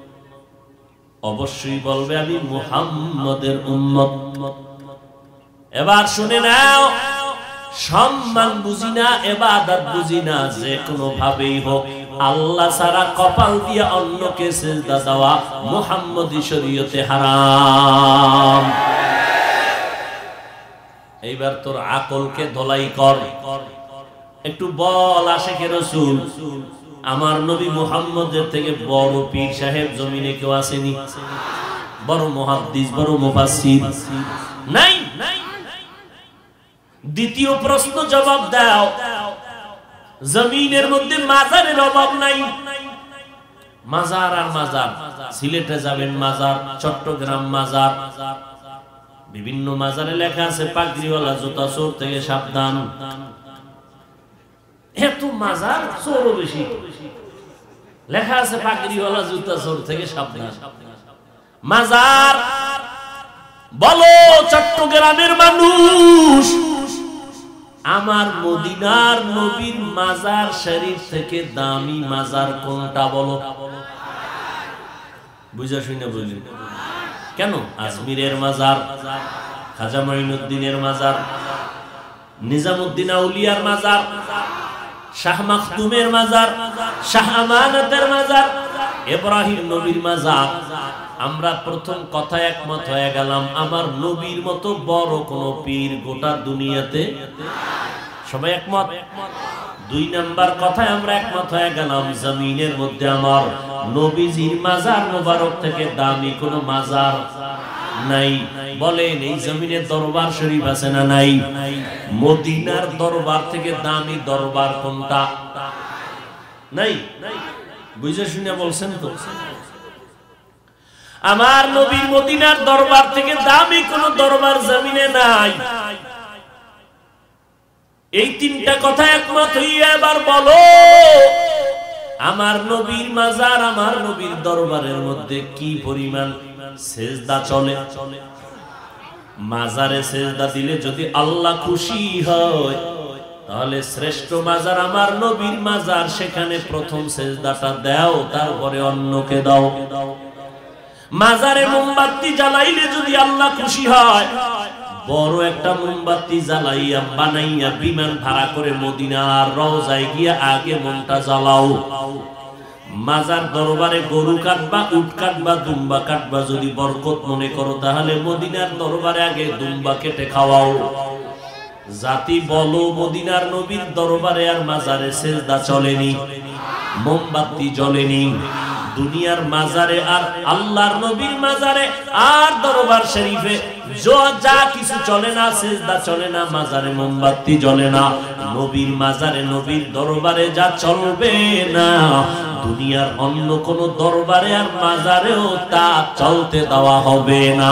অবশ্যই বলবে আমি মুহাম্মদের উম্মত। এবার শুনে নাও, সম্মান বুঝি না, ইবাদত বুঝি না, যে কোনো ভাবেই হোক আল্লাহ ছাড়া কপাল দিয়ে অন্যকে সিজদা দেওয়া মুহাম্মদী শরীয়তে হারাম। এইবার তোর আকলকে ধলাই কর, একটু বল আশিকে রাসূল আমার নবী মুহাম্মদের থেকে বড় পীর সাহেব জমিনে কেউ আসেনি? বড় মুহাদ্দিস, বড় মুফাসসির নাই? দ্বিতীয় প্রশ্ন জবাব দাও, জমিনের মধ্যে মাজারের অভাব নাই? মাজার আর মাজার, সিলেটে যাবেন মাজার, চট্টগ্রাম মাজার, বিভিন্ন মাজারে লেখা আছে পাগড়িওয়ালা জুতা চোর থেকে সাবধান। এত মাজার, চোরও বেশি, লেখা আছে পাগড়িওয়ালা জুতা চোর থেকে সাবধান। মাজার বলো চট্টগ্রামের মানুষ, আমার মদিনার নবীর মাজার শরীফ থেকে দামি মাজার কোনটা বলো? বুঝা শুনে বলি কেন? আজমিরের মাজার, খাজা মঈনুদ্দিনের মাজার, নিজামউদ্দিন আউলিয়ার মাজার, শাহ মাখদুমের মাজার, শাহ আমানতের মাজার, ইব্রাহিম নবীর মাজার। আমরা প্রথম কথা একমত হয়ে গেলাম আমার নবীর মতো বড় কোন পীর গোটা দুনিয়াতে, সবাই একমত। 2 নাম্বার কথায় আমরা একমত হয়ে গেলাম জমিনের মধ্যে আমার নবীজির মাজার মোবারক থেকে দামি কোন মাজার নাই। বলেন এই জমিনে দরবার শরীফ আছে না নাই? মদিনার দরবার থেকে দামি দরবার কোনটা? নাই। বুঝে শুনে বলছেন তো? আমার নবীর মদিনার দরবার থেকে দামি কোন দরবার জমিনে নাই। এই 3টা কথা একমত হইয়া এবার বলো আমার নবীর মাজার, আমার নবীর দরবারের মধ্যে কি পরিমাণ সিজদা চলে? মাজারে সিজদা দিলে যদি আল্লাহ খুশি হয় তাহলে শ্রেষ্ঠ মাজার আমার নবীর মাজার, সেখানে প্রথম সেজদাটা দাও, তারপরে অন্যকে দাও। মাজারে মোমবাতি জ্বালাইলে যদি আল্লাহ খুশি হয়, বড় একটা মোমবাতি জ্বালাইয়া বানাইয়া বিমান ভাড়া করে মদিনার রওজায় গিয়া আগে মনটা জ্বালাও। মাজার দরবারে গরু কাটবা, উট কাটবা, দুম্বা কাটবা যদি বরকত মনে করো, তাহলে মদিনার দরবারে আগে দুম্বা কেটে খাওয়াও। জাতি বলো মদিনার নবীর দরবারে আর মাজারে সেজদা চলেনি, মোমবাতি জ্বলেনি। দুনিয়ার মাজারে আর আল্লাহর নবীর মাজারে আর দরবার শরীফে যা কিছু চলে না, সেজদা চলে না, মাজারে মোমবাতি জ্বলে না। নবীর মাজারে নবীর দরবারে যা চলবে না, দুনিয়ার অন্য কোন দরবারে আর মাজারেও তা চলতে দেওয়া হবে না।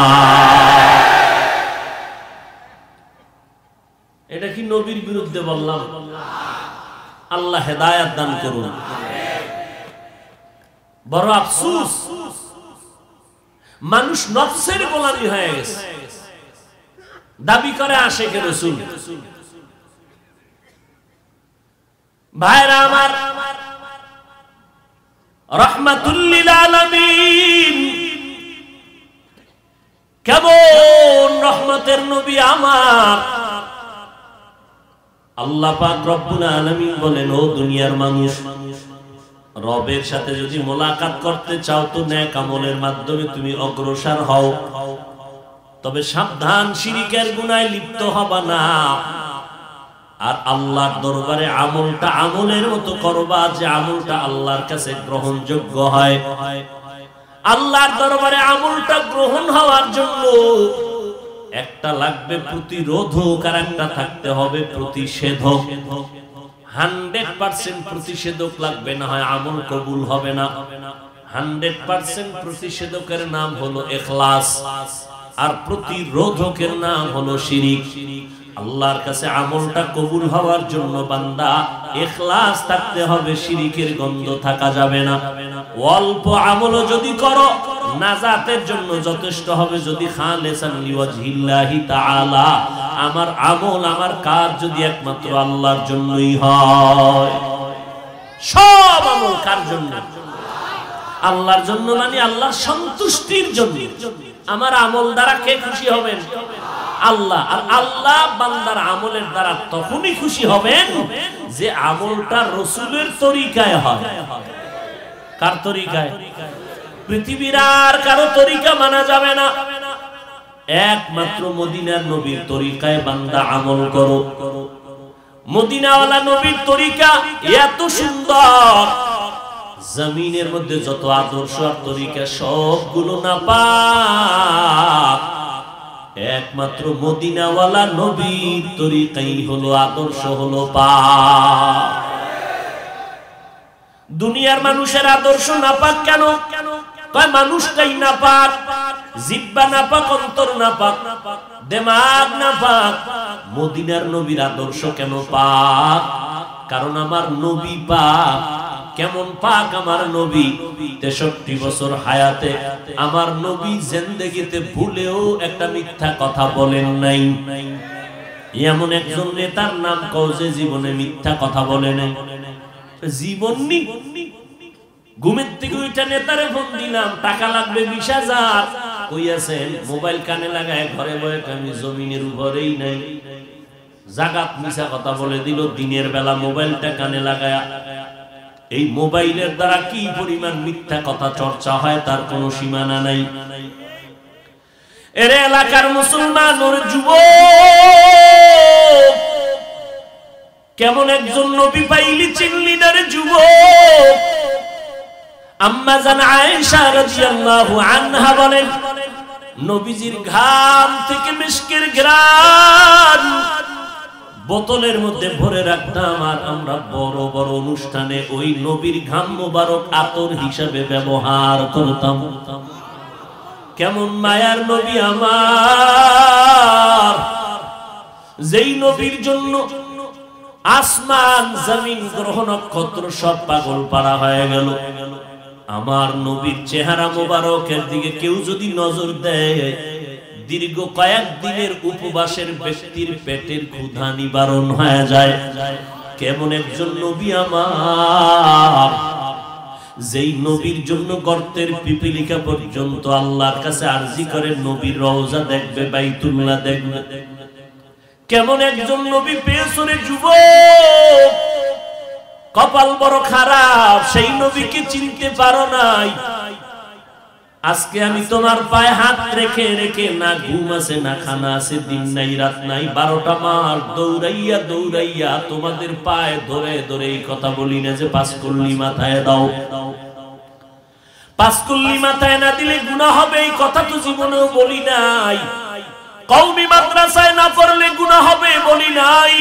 এটা কি নবীর বিরুদ্ধে বললাম? আল্লাহ হেদায়েত দান করুন। বড় আফসোস, মানুষ নফসের গোলামি হয়ে গেছে, দাবি করে আশিকে রাসূল। ভাইরা আমার, রাহমাতুল লিল আলামিন, কেমন রহমতের নবী আমার। আল্লাহ পাক রব্বুল আলামিন বলেন, ও দুনিয়ার মানুষ, রবের সাথে যদি মোলাকাত করতে চাও তো নেক আমলের মাধ্যমে তুমি অগ্রসর হও, তবে সাবধান, শিরকের গুনাহে লিপ্ত হবা না। আর আল্লাহর দরবারে আমলটা আমলের মতো করবা, যে আমলটা আল্লাহর কাছে গ্রহণযোগ্য হয়। আল্লাহর দরবারে আমলটা গ্রহণ হওয়ার জন্য একটা লাগবে প্রতিরোধক, আর একটা থাকতে হবে প্রতিষেধক। 100% প্রতিষেধক লাগবে, না হয় আমল কবুল হবে না। 100% প্রতিষেধকের নাম হলো ইখলাস, আর প্রতিরোধকের নাম হলো শিরিক। আল্লাহর কাছে আমলটা কবুল হওয়ার জন্য বান্দা ইখলাস থাকতে হবে, শিরিকের গন্ধ থাকা যাবে না। অল্প আমলও যদি করো নাজাতের জন্য যথেষ্ট হবে, যদি খালিসান লিওয়াজহিল্লাহি তাআলা, আমার আমল আমার কাজ যদি একমাত্র আল্লাহর জন্যই হয়। সব আমল কার জন্য? আল্লাহর জন্য, মানে আল্লাহর সন্তুষ্টির জন্য। আমার আমল দ্বারা কে খুশি হবেন? আল্লাহ। আর আল্লাহ বান্দার আমলের দ্বারা তখনই খুশি হবেন যে আমলটা রাসূলের তরিকায় হয়। কার তরিকায়? পৃথিবীর আর কারো তরিকা মানা যাবে না, একমাত্র মদিনার নবীর তরিকায় বান্দা আমল করো। মদিনাওয়ালা নবীর তরিকা এত সুন্দর, জমিনের মধ্যে যত আদর্শ আর তরিকা সবগুলো নাপাক, একমাত্র মদিনাওয়ালা নবীর তরিকাই হলো আদর্শ, হলো পাক। দুনিয়ার মানুষের আদর্শ নাপাক কেন? কয় মানুষটাই নাপাক, জিহ্বা নাপাক, অন্তর নাপাক, দিমাগ নাপাক। মদিনার নবীর আদর্শ কেন পাক? কারণ আমার নবী পাক। কেমন পাক আমার নবী? 63 বছর হায়াতে আমার নবী জিন্দেগিতে ভুলেও একটা মিথ্যা কথা বলেন নাই। এমন একজন নেতার নাম কও যে জীবনে মিথ্যা কথা বলে নাই? জীবন নি। ঘুমের থেকে ওইটা নেতারে ফোন দিলাম, টাকা লাগবে 20,000, কই আছেন? মোবাইল কানে লাগায় ঘরে বয়ে, আমি জমিনের উপরেই নাই। জাগাত মিছা কথা বলে দিল, দিনের বেলা মোবাইলটা কানে লাগায়া। এই মোবাইলের দ্বারা কি পরিমাণ মিথ্যা কথা চর্চা হয় তার কোনো সীমানা নাই। এর এলাকার মুসলমান ওর যুবক, কেমন একজন নবী পাইলি চিনলি না রে যুবক? আম্মা জান আয়েশা রাদিয়াল্লাহু আনহা বলেন, নবীজির ঘাম থেকে মিশকের ঘ্রাণ বোতলের মধ্যে ভরে রাখতাম, আর আমরা বড় বড় অনুষ্ঠানে ওই নবীর ঘাম মোবারক আতর হিসাবে ব্যবহার করতাম। কেমন মায়ার নবী আমার, যেই নবীর জন্য আসমান জমিন গ্রহ নক্ষত্র সব পাগল পাড়া হয়ে গেল। আমার নবীর চেহারা মোবারকের দিকে কেউ যদি নজর দেয়, দীর্ঘ কয়েক দিনের উপবাসের ব্যক্তির পেটের ক্ষুধা নিবারণ হয়ে যায়। কেমন একজন নবী আমার, যেই নবীর জন্য গর্তের পিপিলিকা পর্যন্ত আল্লাহর কাছে আরজি করে নবীর রওজা দেখবে, বাইতুল্লাহ দেখবে। কেমন একজন নবী পেছনে যুবক, কপাল বড় খারাপ, সেই নবীকে চিনতে পারো নাই। আজকে আমি তোমার পায়ে হাত রেখে রেখে, না ঘুম আছে না খানা আছে, দিন নাই রাত নাই, 12টা মাস দৌড়াইয়া দৌড়াইয়া তোমাদের পায়ে ধরে ধরে এই কথা বলি না যে 5 কল্লি মাথায় দাও। 5 কল্লি মাথায় না দিলে গুনাহ হবে, এই কথা তো জীবনেও বলি নাই। কওমি মাদ্রাসায় না পড়লে গুনাহ হবে বলি নাই।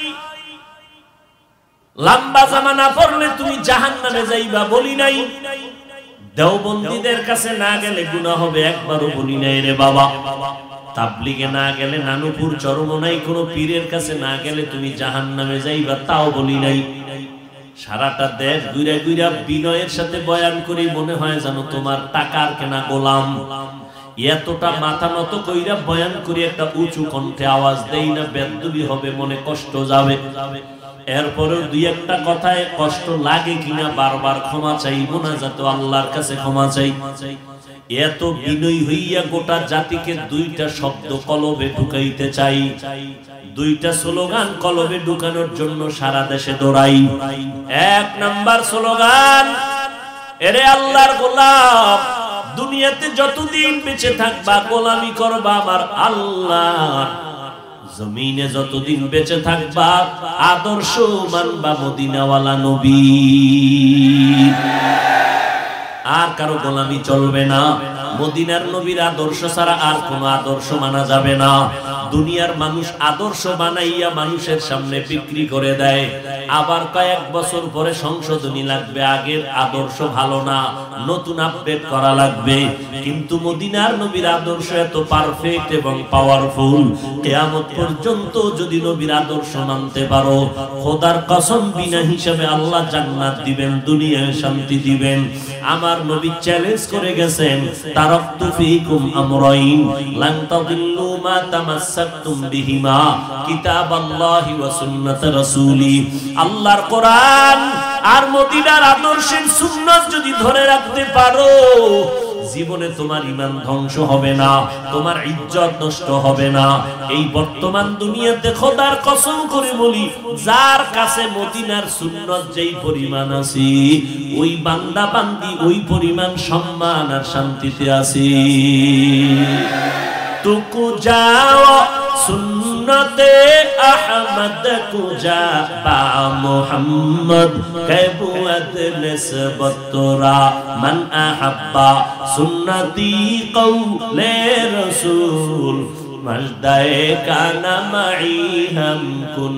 লম্বা জামা না পড়লে তুমি জাহান্নামে যাইবা বলি নাই। দেওবন্দীদের কাছে না গেলে গুনাহ হবে একবারও বলি নাই রে বাবা। তাবলিগে না গেলে, নানুপুর চরমনাই কোনো পীরের কাছে না গেলে তুমি জাহান্নামে যাইবা তাও বলি নাই। সারাটা দেশ ঘুরে ঘুরে বিনয়ের সাথে বয়ান করি, মনে হয় জানো তোমার টাকার কেনা গোলাম। এতটা মাথা নত কইরা বয়ান করি, একটা উঁচু কণ্ঠে আওয়াজ দেই না, বেদবি হবে, মনে কষ্ট যাবে। এরপরেও দুই একটা কথায় কষ্ট লাগে কিনা বারবার ক্ষমা চাই, মোনাজাত আল্লাহর কাছে ক্ষমা চাই। এত বিনয়ী হইয়া গোটা জাতিকে 2টা শব্দ কলবে ঢুকাইতে চাই, 2টা স্লোগান কলবে ঢুকানোর জন্য সারা দেশে দৌড়াই। 1 নাম্বার স্লোগান, এরে আল্লাহর গোলাম, দুনিয়াতে যতদিন বেঁচে থাকবা গোলামি করবা আমার আল্লাহ, জমিনে যতদিন বেঁচে থাকবা আদর্শ মানবা মদিনাওয়ালা নবী। আর কারো গোলামি চলবে না। মদিনার নবীর আদর্শ ছাড়া আর কোনো আদর্শ মানা যাবে না। দুনিয়ার মানুষ আদর্শ বানাইয়া মানুষের সামনে বিক্রি করে দেয়, আবার কয়েক বছর পরে সংশোধনী লাগবে, আগের আদর্শ ভালো না, নতুন আপডেট করা লাগবে। কিন্তু মদিনার নবীর আদর্শ এত পারফেক্ট এবং পাওয়ারফুল, কিয়ামত পর্যন্ত যদি নবীর আদর্শ মানতে পারো, খোদার কসম বিনা হিসাবে আল্লাহ জান্নাত দিবেন, দুনিয়ায় শান্তি দিবেন। আমার নবী চ্যালেঞ্জ করে গেছেন, তারাকতু ফীকুম আমরাইন লান তাদিল্লু মা তামাসসাকতুম বিহিমা কিতাবাল্লাহি ওয়া সুন্নাত রাসূলি। আল্লাহর কোরআন আর মদিনার আদর্শের সুন্নাত যদি ধরে রাখতে পারো, জীবনে তোমার ঈমান ধ্বংস হবে না, তোমার ইজ্জত নষ্ট হবে না। এই বর্তমান দুনিয়াতে খোদার কসম করে বলি, যার কাছে মদিনার সুন্নাত যেই পরিমাণ আছে, ওই বান্দা বান্দি ওই পরিমাণ সম্মান আর শান্তিতে আছে। তুকু যাও সুন্নতে আহমদ কুজা বা মুহাম্মদ কাবুয়াত নিসবত তোরা মান আহাব্বা সুন্নতি কওলে রাসূল মজদায়ে কানা মাই হাম কুন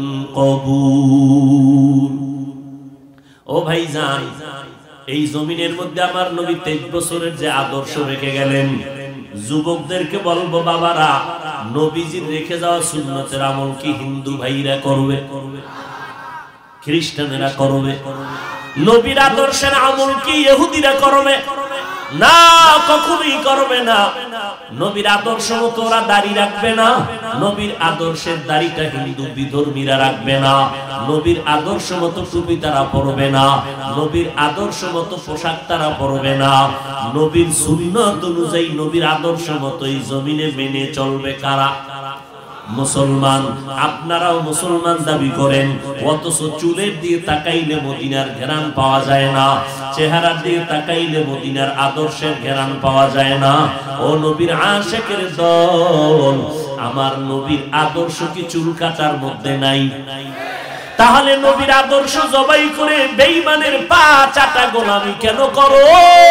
কবুল। ও ভাইজান, এই জমিনের মধ্যে আমার নবী 23 বছরের যে আদর্শ রেখে গেলেন, যুবকদেরকে বলবো বাবারা, নবীজির রেখে যাওয়া সুন্নতের আমল কি হিন্দু ভাইরা করবে, খ্রিস্টানেরা করবে? নবীর আদর্শের আমল কি ইহুদিরা করবে? না, কখনোই করবে না। নবীর আদর্শ মতো ওরা দাড়ি রাখবে না, নবীর আদর্শের দাড়িটা হিন্দু বিধর্মীরা রাখবে না, নবীর আদর্শ মতো টুপি তারা পরবে না, নবীর আদর্শ মতো পোশাক তারা পরবে না। নবীর সুন্নাত অনুযায়ী নবীর আদর্শ মতো এই জমিনে মেনে চলবে কারা? মুসলমান। আপনারাও মুসলমান দাবি করেন, অথচ চুলের দিয়ে তাকাইলে মদিনার ঘেরান পাওয়া যায় না, চেহারার দিয়ে তাকাইলে মদিনার আদর্শের ঘেরান পাওয়া যায় না। ও নবীর আশিকের দল, আমার নবীর আদর্শ কি চুল কাটার মধ্যে নাই? তাহলে নবীর আদর্শ জবাই করে বেঈমানের পা চাটা গোলামি কেন করো?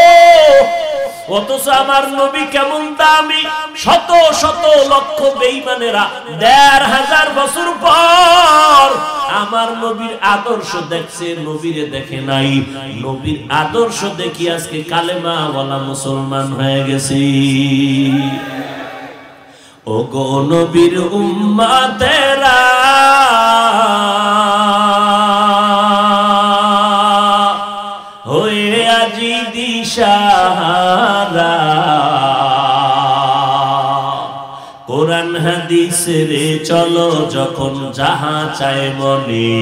অথচ আমার নবী কেমন দামি, শত শত লক্ষ বেঈমানেরা ১৫০০ বছর পর আমার নবীর আদর্শ দেখছে, নবীরে দেখে নাই। নবীর আদর্শ দেখি আজকে কালেমা ওয়ালা মুসলমান হয়ে গেছে। ও গো নবীর উম্মতেরা, হয়ে আজি দিশাহারা, হাদি ছেড়ে চলো যখন যাহা চায় মনে,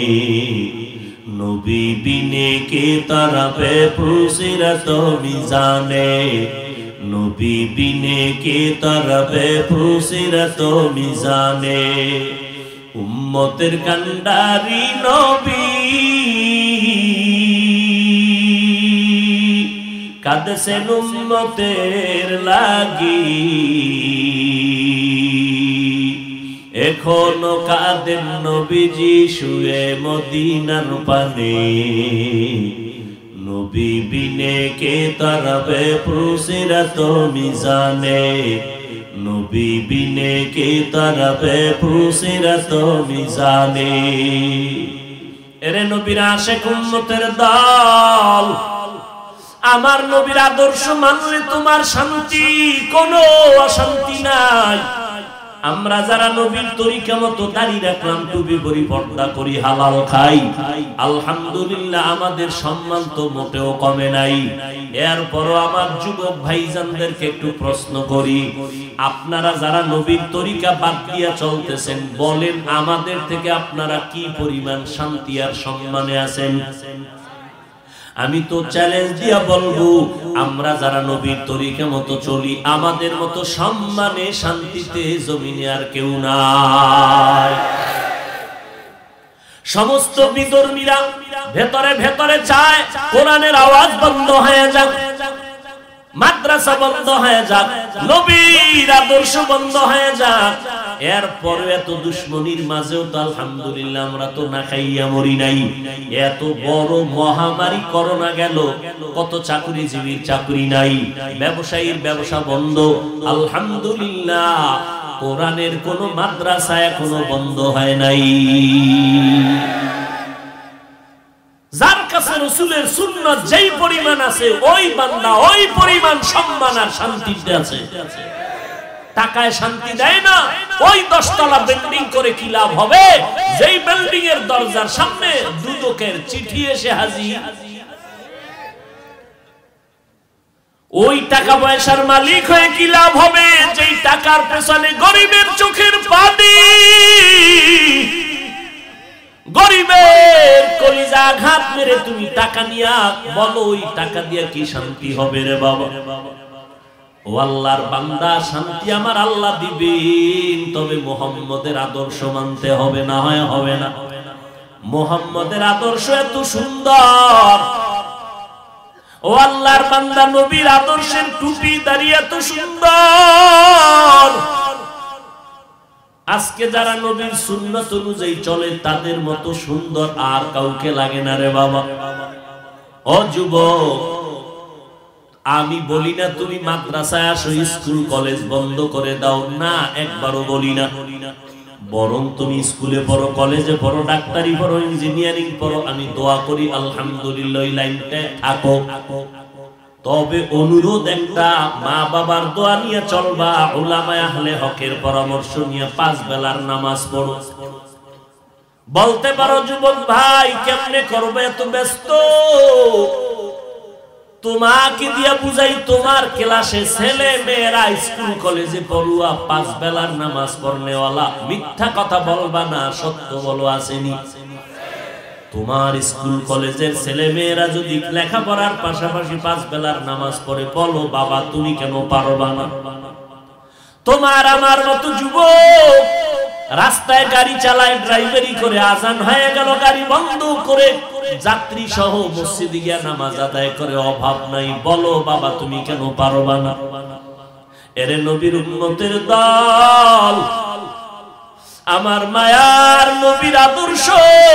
নবী বিনে কে তারাবে ফুসিরাত মিজানে, নবী বিনে কে তারাবে ফুসিরাত মিজানে। উম্মতের কান্ডারি নবী কাঁদছেন উম্মতের লাগি, এখনো কাঁদেন নবীজি শুয়ে মদিনার পানে, নবী বিনে কে তারাবে ফুসিরাত মিজানে, নবী বিনে কে তারাবে ফুসিরাত মিজানে। এরে নবীর আশিক উম্মতের দল, আমার নবীর আদর্শ মানলে তোমার শান্তি, কোনো অশান্তি নাই। আমরা যারা নবীর তরিকা মতো দাঁড়িয়ে রাখলাম, টুপি পরি, পর্দা করি, হালাল খাই, আলহামদুলিল্লাহ আমাদের সম্মান তো মোটেও কমে নাই। এরপরও আমার যুবক ভাইজানদেরকে একটু প্রশ্ন করি, আপনারা যারা নবীর তরিকা বাদ দিয়া চলতেছেন, বলেন আমাদের থেকে আপনারা কি পরিমাণ শান্তি আর সম্মানে আছেন? আমি তো চ্যালেঞ্জ দিয়া বলবো, আমরা যারা নবীর তরিকা মতো চলি, আমাদের মতো সম্মানে শান্তিতে জমিনে আর কেউ নাই। সমস্ত বিধর্মীরা ভেতরে ভেতরে চায় কোরআনের আওয়াজ বন্ধ হয়ে যাক, মাদ্রাসা বন্ধ হয়ে যাক, নবীর আদর্শ বন্ধ হয়ে যাক। এরপরে এত দুশ্মনীর মাঝেও তো আলহামদুলিল্লাহ আমরা তো না খাইয়া মরি নাই। এত বড় মহামারী করোনা গেল, কত চাকরিজীবীর চাকরি নাই, ব্যবসায়ীর ব্যবসা বন্ধ, আলহামদুলিল্লাহ কোরআনের কোন মাদ্রাসা এখনো বন্ধ হয় নাই। যার কাছে রাসূলের সুন্নাত যেই পরিমাণ আছে, ওই বান্দা ওই পরিমাণ সম্মান আর শান্তিতে আছে। টাকায় শান্তি দেয় না, ওই 10 তলা বিল্ডিং করে কি লাভ হবে, যেই বিল্ডিং এর দরজার সামনে দুদকের চিঠি এসে হাজির। ওই টাকা পয়সার মালিক হয়ে কি লাভ হবে, যেই টাকার পেছনে গরিবের চোখের পানি, গরিবের কলিজা আঘাত মেরে তুমি টাকা নিয়া বলো ওই টাকা দিয়া কি শান্তি হবে রে বাবা? ও আল্লাহর বান্দা, শান্তি আমার আল্লাহ দিবেন, তবে মুহাম্মদের আদর্শ মানতে হবে, না হয় হবে না। মুহাম্মদের আদর্শ এত সুন্দর, ও আল্লাহর বান্দা নবীর আদর্শের টুপি দাঁড়িয়ে এত সুন্দর। আজকে যারা নবীর সুন্নাত অনুযায়ী চলে, তাদের মতো সুন্দর আর কাউকে লাগে না রে বাবা। ও যুবক, আমি বলি না তুমি মাদ্রাসায় আসো, স্কুল কলেজ বন্ধ করে দাও, না, একবারও বলি না। বরং তুমি স্কুলে পড়ো, কলেজে পড়ো, ডাক্তারি পড়ো, ইঞ্জিনিয়ারিং পড়ো, আমি দোয়া করি আলহামদুলিল্লাহ এই লাইনটা থাকো। তবে অনুরোধ একটা, মা বাবার দোয়া নিয়ে চলবা, উলামায়ে আহলে হকের পরামর্শ নিয়ে 5 বেলার নামাজ পড়ো। বলতে পারো যুবক ভাই কেমনে করবে, এত ব্যস্ত, তোমাকে দিয়া বুঝাই, তোমার ক্লাসে ছেলে মেয়েরা স্কুল কলেজে পড়ুয়া, 5 বেলার নামাজ পড়নেওয়ালা, মিথ্যা কথা বলবা না, সত্য বলো আসেনি। তোমার স্কুল কলেজের ছেলে মেয়েরা যদি লেখাপড়ার পাশাপাশি 5 বেলার নামাজ পড়ে, বলো বাবা তুমি কেন পারবা না? তোমার আমার মতো যুবক রাস্তায় গাড়ি চালায়, ড্রাইভারি করে, আজান হয়ে গেল গাড়ি বন্ধ করে যাত্রী সহ মসজিদে গিয়ে নামাজ আদায় করে, অভাব নাই, বলো বাবা তুমি কেন পারবা না? এরে নবীর উম্মতের দল, আমার মায়ার নবীর আদর্শ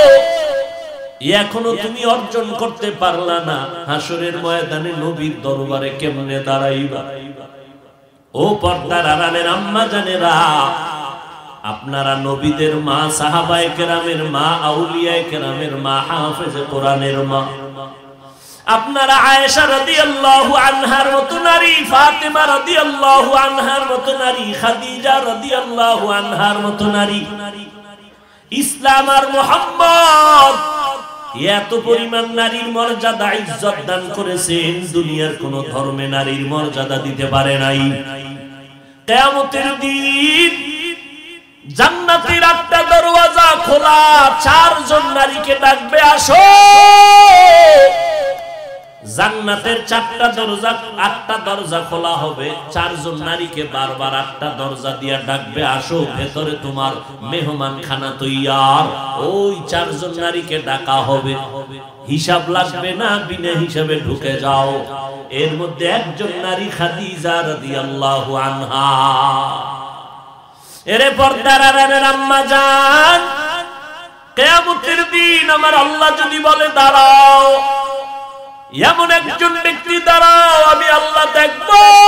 এখনো তুমি অর্জন করতে পারলা না, হাসরের ময়দানে নবীর দরবারে কেমনে দাঁড়াইবা? ও পর্দার আড়ালের আম্মা জানেরা, আপনারা নবীদের মা, সাহাবায়ে কেরামের মা, আউলিয়ায়ে কেরামের মা, হাফেজে কোরআনের মা, আপনারা আয়েশা রাদিয়াল্লাহু আনহার মতো নারী, ফাতেমা রাদিয়াল্লাহু আনহার মতো নারী, খাদিজা রাদিয়াল্লাহু আনহার মতো নারী, ইসলাম আর মুহাম্মদ এত পরিমাণ নারীর মর্যাদা ইজ্জত দান করেছেন, দুনিয়ার কোন ধর্মে নারীর মর্যাদা দিতে পারে নাই। কিয়ামতের দিন জান্নাতের 8টা দরওয়াজা খোলা, 4 জন নারীকে ডাকবে, আসো। জান্নাতের 4টা দরজা, 8টা দরজা খোলা হবে, 4 জন নারীকে বারবার 8টা দরজা দিয়া ডাকবে, আসো ভেতরে তোমার মেহমান খানা তৈয়ার। ওই 4 জন নারীকে ডাকা হবে, হিসাব লাগবে না, বিনা হিসাবে ঢুকে যাও। এর মধ্যে একজন নারী খাদিজা রাদিয়াল্লাহু আনহা। এরে পর্দার আড়ালের আম্মা জান, কিয়ামতের দিন আমার আল্লাহ যদি বলে দাঁড়াও, এমন একজন ব্যক্তি দাঁড়াও, আমি আল্লাহ দেখব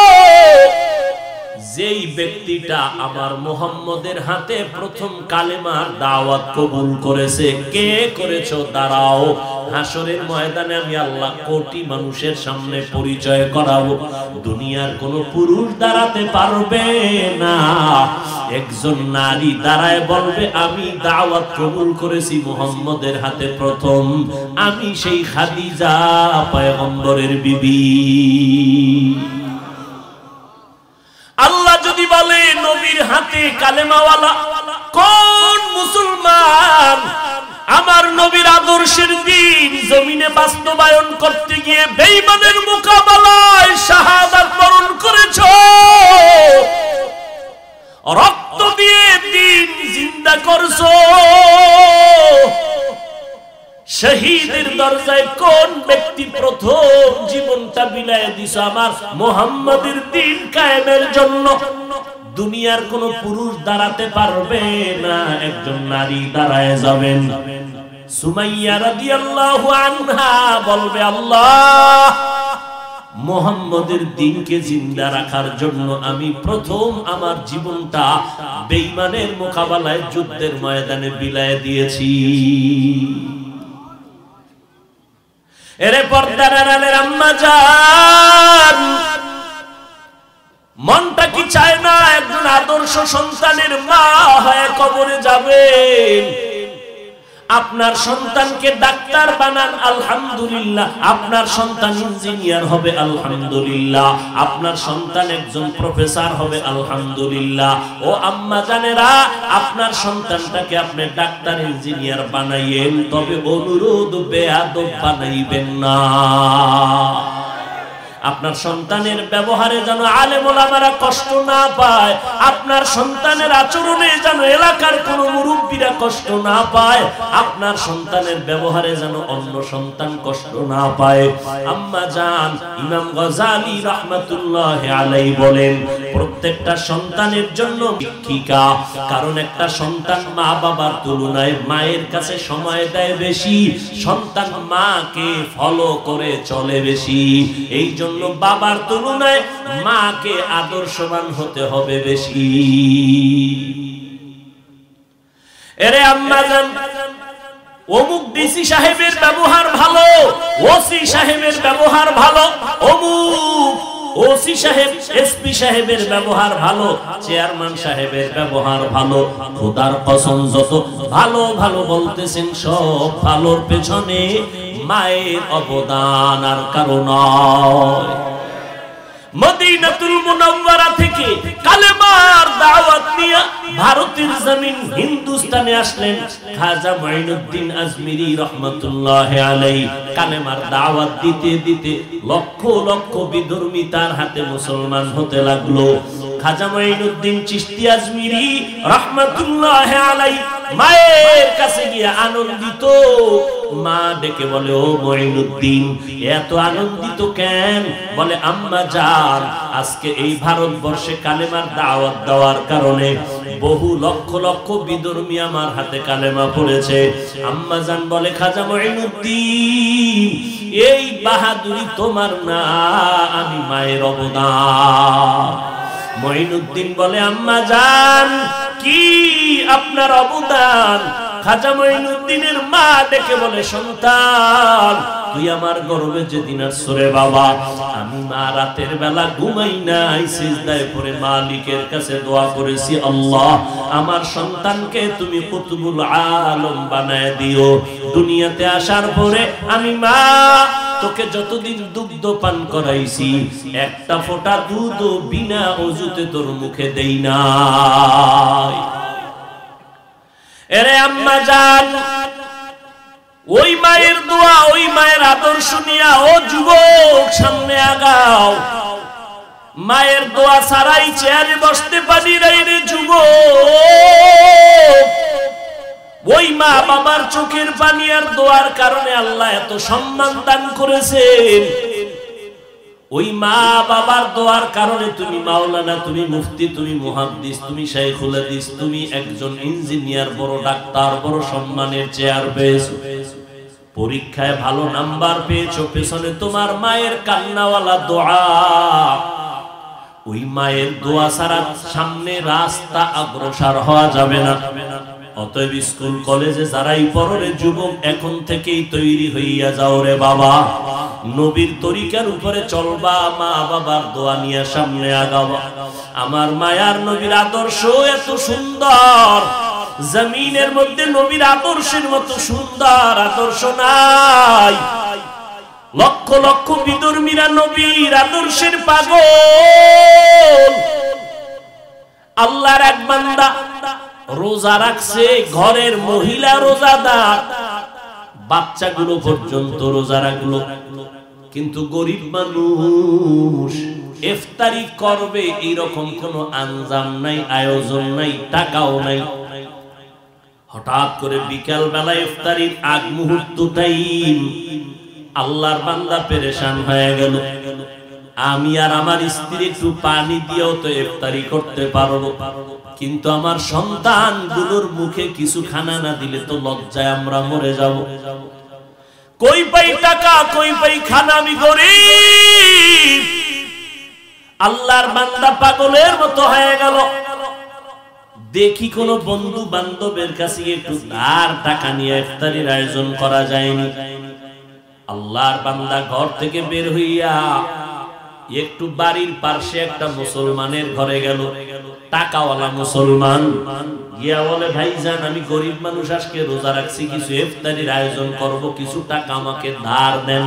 যেই ব্যক্তিটা আমার মুহাম্মদের হাতে প্রথম কালেমার দাওয়াত কবুল করেছে। কে করেছো? দাঁড়াও। হাসরের ময়দানে আমি আল্লাহ কোটি মানুষের সামনে পরিচয় করাবো, দুনিয়ার কোন পুরুষ দাঁড়াতে পারবে না। একজন নারী দাঁড়ায় বলবে, আমি দাওয়াত কবুল করেছি মুহাম্মদের হাতে প্রথম, আমি সেই খাদিজা পয়গম্বরের বিবি। আল্লাহ যদি বলে নবীর হাতে কালেমাওয়ালা কোন মুসলমান আমার নবীর আদর্শের দিন জমিনে বাস্তবায়ন করতে গিয়ে বেঈমানের মোকাবেলায় শাহাদাত বরণ করেছো, রক্ত দিয়ে দিন জিন্দা করছো, শহীদের দরজায় কোন ব্যক্তি প্রথম জীবনটা বিলায় দিছো আমার মুহাম্মাদের দ্বীন কায়েমের জন্য, দুনিয়ার কোন পুরুষ দাঁড়াতে পারবে না, একজন নারী দাঁড়ায় যাবেন। সুমাইয়া রাদিয়াল্লাহু আনহা বলবে, আল্লাহ মুহাম্মাদের দ্বীনকে জিন্দা রাখার জন্য আমি প্রথম আমার জীবনটা বেঈমানের মোকাবেলায় যুদ্ধের ময়দানে বিলায় দিয়েছি। এরে পর্দার আড়ালের আম্মা জান, মনটা কি চায় না একজন আদর্শ সন্তানের মা হয়ে কবরে যাবেন? আপনার সন্তানকে ডাক্তার বানান, আলহামদুলিল্লাহ। আপনার সন্তান ইঞ্জিনিয়ার হবে, আলহামদুলিল্লাহ। আপনার সন্তান একজন প্রফেসর হবে, আলহামদুলিল্লাহ। ও আম্মা জানেরা, আপনার সন্তানটাকে আপনি ডাক্তার ইঞ্জিনিয়ার বানাইয়েন, তবে অনুরোধ বেয়াদব বানাইবেন না। আপনার সন্তানের ব্যবহারে যেন আলেম ওলামারা কষ্ট না পায়, আপনার সন্তানের আচরণে যেন এলাকার কোন মুরব্বীরা কষ্ট না পায়, আপনার সন্তানের ব্যবহারে যেন অন্য সন্তান কষ্ট না পায়। আম্মা জান ইমাম গজালি রাহমাতুল্লাহি আলাইহি বলেন, প্রত্যেকটা সন্তানের জন্য শিক্ষিকা, কারণ একটা সন্তান মা বাবার তুলনায় মায়ের কাছে সময় দেয় বেশি, সন্তান মাকে ফলো করে চলে বেশি। এই জন্য বাবার তুলনায় মাকে আদর্শবান হতে হবে বেশি। এরে আম্মা জান, অমুক ডিসি সাহেবের ব্যবহার ভালো, ওসি সাহেবের ব্যবহার ভালো, অমুক ওসি সাহেব এসপি সাহেবের ব্যবহার ভালো, চেয়ারম্যান সাহেবের ব্যবহার ভালো। খোদার কসম যত ভালো ভালো বলতেছেন, সব ভালোর পেছনে মায়ের অবদান আর কারণ। মদিনাতুল মুনাওয়ারা থেকে কালেমার দাওয়াত নিয়ে ভারতের জমিন হিন্দুস্তানে আসলেন খাজা মুঈনুদ্দিন আজমিরি রহমাতুল্লাহি আলাইহি। কালেমার দাওয়াত দিতে দিতে লক্ষ লক্ষ বিধর্মী তার হাতে মুসলমান হতে লাগলো। খাজা মুঈনুদ্দিন চিশতি আজমিরি রহমাতুল্লাহি আলাইহি মায়ের কাছে গিয়ে আনন্দিত, মা ডেকে বলে, ও মুঈনুদ্দিন এত আনন্দিত কেন? বলে, আম্মা জান, আজকে এই ভারতবর্ষে কালেমার দাওয়াত দেওয়ার কারণে বহু লক্ষ লক্ষ বিধর্মী আমার হাতে কালেমা পড়েছে। আম্মা জান বলে, খাজা মুঈনুদ্দিন এই বাহাদুরি তোমার না, আমি মায়ের অবদান। মুঈনুদ্দিন বলে, আম্মা জান কি আপনার অবদান? খাজা মুঈনুদ্দিনের মা ডেকে বলে, সন্তান তুই আমার গর্বে যেদিন আসরে বাবা, আমি মা রাতের বেলা ঘুমাই নাই, সিজদায় পড়ে মালিকের কাছে দোয়া করেছি, আল্লাহ আমার সন্তানকে তুমি কুতুবুল আলম বানায় দিও। দুনিয়াতে আসার পরে আমি মা তোকে যতদিন দুগ্ধ পান করাইছি, একটা ফোঁটা দুধ বিনা ওযুতে তোর মুখে দেই নাই। এরে আম্মা জান, ওই মায়ের দোয়া, ওই মায়ের আদর্শ নিয়া ও যুবক সামনে আগাও। মায়ের দোয়া ছাড়াই চেয়ারে বসতে পারি নাই রে যুবক। ওই মা বাবার চোখের পানি আর দোয়ার কারণে আল্লাহ এত সম্মান দান করেছেন। ওই মা বাবার দোয়ার কারণে তুমি মাওলানা, তুমি মুফতি, তুমি মুহাদ্দিস, তুমি শাইখুল হাদিস, তুমি একজন ইঞ্জিনিয়ার, বড় ডাক্তার, বড় সম্মানের চেয়ার পেয়েছো। পরীক্ষায় ভালো নাম্বার পেয়েছো, পেছনে তোমার মায়ের কান্নাওয়ালা দোয়া। ওই মায়ের দোয়া ছাড়া সামনে রাস্তা অগ্রসর হওয়া যাবে না। অতএব স্কুল কলেজে যারাই পড়ে যুবক, এখন থেকেই তৈরি হইয়া যাও রে বাবা। নবীর তরিকার উপরে চলবা, মা বাবার দোয়া নিয়ে সামনে আগাবা। আমার মায়ার নবীর আদর্শ এত সুন্দর, জমিনের মধ্যে নবীর আদর্শের মতো সুন্দর আদর্শ নাই। লক্ষ লক্ষ বিধর্মীরা নবীর আদর্শের পাগল। আল্লাহর এক বান্দা রোজা রাখছে, ঘরের মহিলা রোজাদার, বাচ্চাগুলো পর্যন্ত রোজা রাখলো, কিন্তু গরিব মানুষ ইফতারি করবে এইরকম কোন আঞ্জাম নাই, আয়োজন নাই, টাকাও নাই। হঠাৎ করে বিকাল বেলা ইফতারির আগ মুহূর্ত টাইম, আল্লাহর বান্দা পেরেশান হয়ে গেল। আমি আর আমার স্ত্রী একটু পানি দিয়েও তো ইফতারি করতে পারবো, কিন্তু আমার সন্তান গুলোর মুখে কিছু খানা না দিলে তো লজ্জায় আমরা মরে যাব। কই পাই টাকা, কই পাই খানা, আমি গরিব। আল্লাহর বান্দা পাগলের মতো হয়ে গেল। দেখি কোন বন্ধু বান্ধবের কাছে একটু ধার টাকা নিয়ে ইফতারির আয়োজন করা যায়নি। আল্লাহর বান্দা ঘর থেকে বের হইয়া একটু বাড়ির পাশে একটা মুসলমানের ঘরে গেল, টাকাওয়ালা মুসলমান। গিয়া বলে, ভাইজান আমি গরিব মানুষ, আজকে রোজা রাখছি, কিছু ইফতারির আয়োজন করব, কিছু টাকা আমাকে ধার দেন।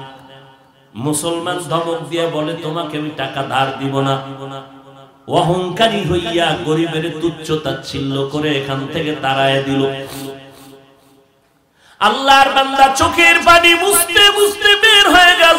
মুসলমান ধমক দিয়া বলে, তোমাকে আমি টাকা ধার দিব না। অহংকারী হইয়া গরিবের তুচ্ছ তাচ্ছিল্য করে এখান থেকে তাড়ায় দিল। আল্লাহর বান্দা চোখের পানি মুছতে মুছতে বের হয়ে গেল।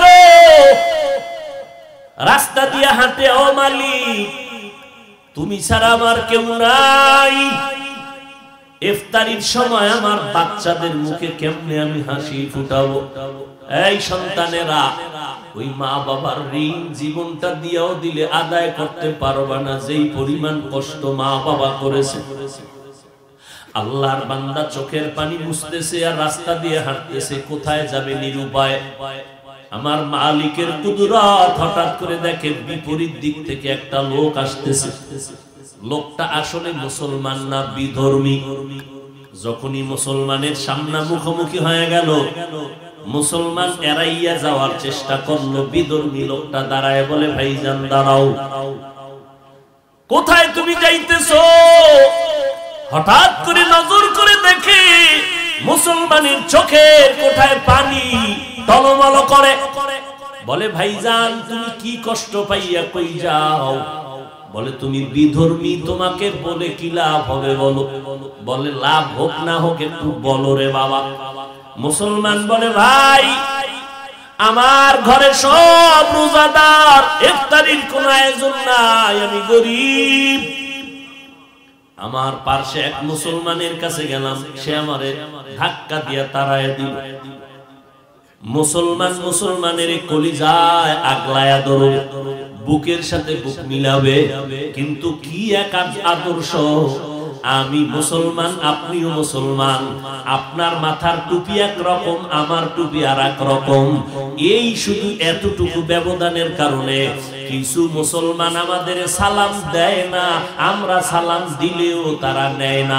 রাস্তা দিয়ে হাঁটে, ও মালিক তুমি ছাড়া আমার কেউ নাই। ইফতারির সময় আমার বাচ্চাদের মুখে কেমনে আমি হাসি ফুটাবো? এই সন্তানেরা, ওই মা বাবার ঋণ জীবনটা দিয়েও দিলে আদায় করতে পারবা না, যেই পরিমাণ কষ্ট মা বাবা করেছে। আল্লাহর বান্দা চোখের পানি মুছতেছে আর রাস্তা দিয়ে হাঁটতেছে, কোথায় যাবে নিরুপায়। আমার মালিকের কুদরত, হঠাৎ করে দেখে বিপরীত দিক থেকে একটা লোক আসতেছে। লোকটা আসলে মুসলমান না, বিধর্মী। যখনই মুসলমানের সামনে মুখোমুখি হয়ে গেল, মুসলমান এড়াইয়া যাওয়ার চেষ্টা করলো। বিধর্মী লোকটা দাঁড়ায় বলে, ভাইজান দাঁড়াও, কোথায় তুমি যাইতেছো? হঠাৎ করে নজর করে দেখে মুসলমানের চোখের কোঠায় পানি টলমল করে। বলে, ভাইজান তুমি কি কষ্ট পাইয়া কই যাও? বলে, তুমি বিধর্মী, তোমাকে বলে কি লাভ হবে বলো? বলে, লাভ হোক না হোক একটু বলো রে বাবা। মুসলমান বলে, ভাই আমার ঘরে সব রোজাদার, ইফতারির কোন আয়োজন নাই, আমি গরিব। আমার পাশে এক মুসলমানের কাছে গেলাম, সে আমারে ধাক্কা দিয়া তাড়ায় দিল। মুসলমান মুসলমানের কলিজায় আগলায়া ধরো, বুকের সাথে বুক মিলাবে। কিন্তু কি এক আদর্শ! আমি মুসলমান, আপনিও মুসলমান, আপনার মাথার টুপি এক রকম, আমার টুপি আর এক রকম। এই শুধু এতটুকু ব্যবধানের কারণে কিছু মুসলমান আমাদের সালাম দেয় না, আমরা সালাম দিলেও তারা নেয় না।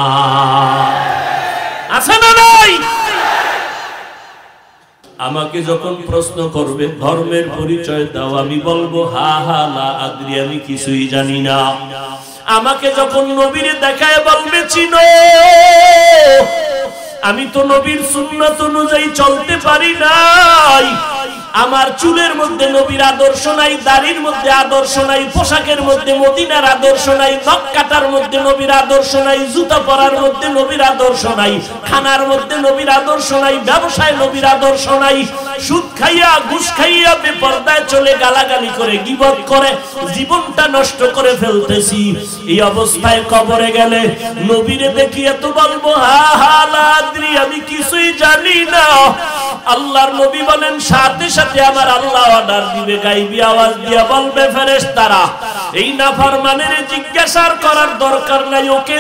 আছে না নাই? আমাকে যখন প্রশ্ন করবে ধর্মের পরিচয় দাও, আমি বলবো হা হা লা আদরি, আমি কিছুই জানি না। আমাকে যখন নবীর দেখায় বলবে চিনো, আমি তো নবীর সুন্নাত অনুযায়ী চলতে পারি নাই, আমার চুলের মধ্যে নবীর আদর্শ নাই, দাড়ির মধ্যে আদর্শ নাই, পোশাকের মধ্যে মদিনার আদর্শ নাই, নখ কাটার মধ্যে নবীর আদর্শ নাই, জুতা পরার মধ্যে নবীর আদর্শ নাই, খানার মধ্যে নবীর আদর্শ নাই, ব্যবসায় নবীর আদর্শ নাই, সুদ খাইয়া ঘুষ খাইয়া বেপরদায় চলে গালাগালি করে গীবত করে জীবনটা নষ্ট করে ফেলতেছি। এই অবস্থায় কবরে গেলে নবীরে দেখিয়ে তো বলবো হা হা লা আদরি, আমি কিছুই জানি না। আল্লাহর নবী বলেন সাথে সাথে আমার আল্লাহ অর্ডার দিবে, গাইবি আওয়াজ দিয়া বলবে ফেরেশতারা এই নাফরমানের জিজ্ঞাসা করার দরকার নাই, ওকে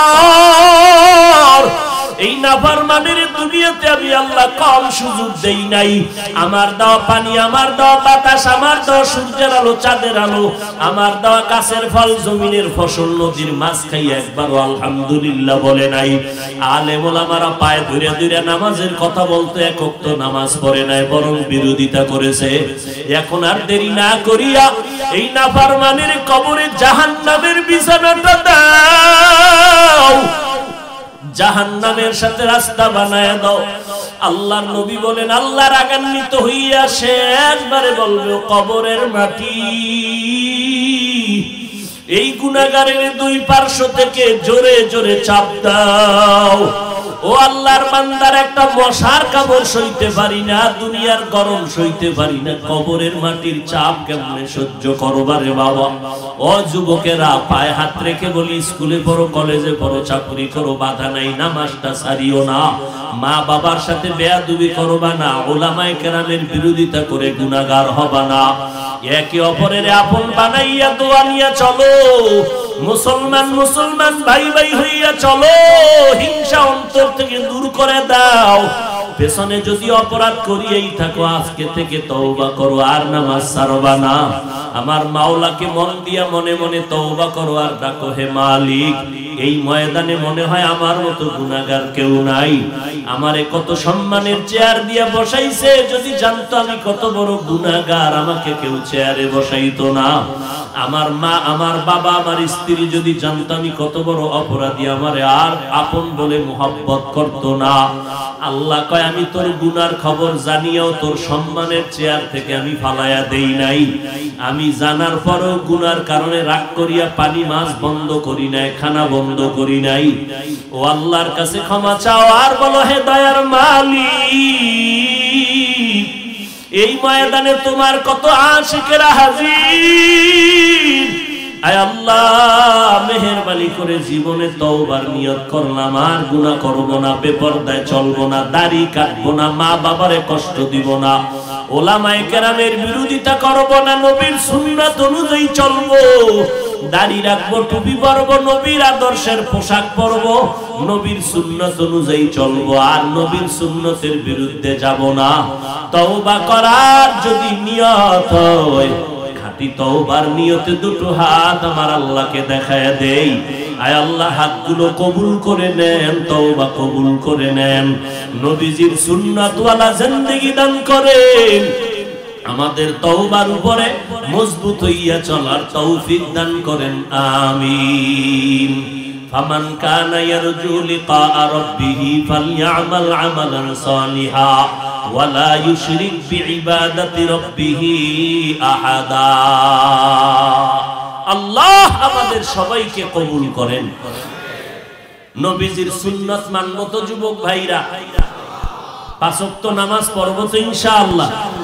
ধর। এই নাফরমানের দুনিয়াতে আমি আল্লাহ কম সুযোগ দেই নাই। আমার দেওয়া পানি, আমার দেওয়া বাতাস, আমার দেওয়া সূর্যের আলো, চাঁদের আলো, আমার দেওয়া গাছের ফল, জমিনের ফসল, নদীর মাছ খাইয়া একবারও আলহামদুলিল্লাহ বলে নাই। আলেম ওলামারা পায়ে ধরে ধরে নামাজের কথা বলতে এক ওয়াক্ত নামাজ পড়ে নাই, বরং বিরোধিতা করেছে। এখন আর দেরি না করিয়া এই নাফরমানের কবরে জাহান্নামের বিছানাটা দাও, জাহান্নামের সাথে রাস্তা বানায় দাও। আল্লাহর নবী বলেন আল্লাহ রাগান্বিত হইয়া শেষবারে বলবে কবরের মাটি, এই গুনাহগারের দুই পার্শ্ব থেকে জোরে জোরে চাপ দাও। ও আল্লাহর বান্দার একটা মশার কামড় সইতে পারি না, দুনিয়ার গরম সইতে পারি না, কবরের মাটির চাপ কেমনে সহ্য করবা রে বাবা। ও যুবকেরা পায়ে হাত রেখে বলি স্কুলে পড়ো, কলেজে পড়ো, চাকরি করো, বাধা নাই, নামাজটা ছাড়িও না, মা বাবার সাথে বেয়াদবি করবা না, ওলামায়ে কেরামের বিরোধিতা করে গুনাহগার হবা না, একে অপরের আপন বানাইয়া দোয়া নিয়ে চলো, মুসলমান মুসলমান ভাই ভাই হইয়া চলো, হিংসা অন্তর থেকে দূর করে দাও। পেছনে যদি অপরাধ করিয়েই থাকো আজকে থেকে তওবা করো, আর নামাজ ছাড়বা না। আমার মাওলাকে মন দিয়া মনে মনে তওবা করো আর ডাকো হে মালিক। এই ময়দানে মনে হয় আমার মতো গুনাহগার কেউ নাই, আমারে কত সম্মানের চেয়ার দিয়া বসাইছে, যদি জানতো আমি কত বড় গুনাহগার আমাকে কেউ চেয়ারে বসাইতো না। আমার মা, আমার বাবা, আমার স্ত্রী যদি জানতো আমি কত বড় অপরাধী আমারে আর আপন বলে মোহাব্বত করতো না। আল্লাহ কয় আমি তোর গুনার খবর জানিয়াও তোর সম্মানের চেয়ার থেকে আমি ফালাইয়া দেই নাই। আমি জানার পরও গুনার কারণে রাগ করিয়া পানি মাছ বন্ধ করি নাই, খানা বন্ধ করি নাই। ও আল্লাহর কাছে ক্ষমা চাও আর বলো হে দয়ার মালিক, এই ময়দানে তোমার কত আশিকেরা হাজির। আয় আল্লাহ মেহেরবানি করে জীবনে তওবার নিয়ত করলাম, আর গুনাহ করব না, বেপরদায় চলবো না, দাড়ি কাটবো না, মা বাবারে কষ্ট দিব না, ওলামায়ে কেরামের বিরোধিতা করব না, নবীর সুন্নাত অনুযায়ী চলবো, দাড়ি রাখবো, টুপি পরবো, নবীর আদর্শের পোশাক পরবো, নবীর সুন্নাত অনুযায়ী চলবো, আর নবীর সুন্নতের বিরুদ্ধে যাব না। তওবা করার যদি নিয়ত হয়, খাঁটি তওবার নিয়তে দুটো হাত আমার আল্লাহকে দেখায় দেই। আয় আল্লাহ হাতগুলো কবুল করে নেন, তওবা কবুল করে নেন, নবীজির সুন্নাতওয়ালা জিন্দেগি দান করেন, আমাদের তওবার উপরে মজবুত হইয়া চলার তৌফিক দান করেন, আমিন। ফামান কানা ইয়ারজু লিকা রাব্বিহি ফালইআমাল আমালান সালিহা ওয়ালা ইউশরিক বিইবাদাতি রাব্বিহি আহাদা। আল্লাহ আমাদের সবাইকে কবুল করেন। নবীজির সুন্নাত মানব তো যুবক ভাইরা, পাঁচ ওয়াক্ত নামাজ পড়ব তো ইনশাআল্লাহ।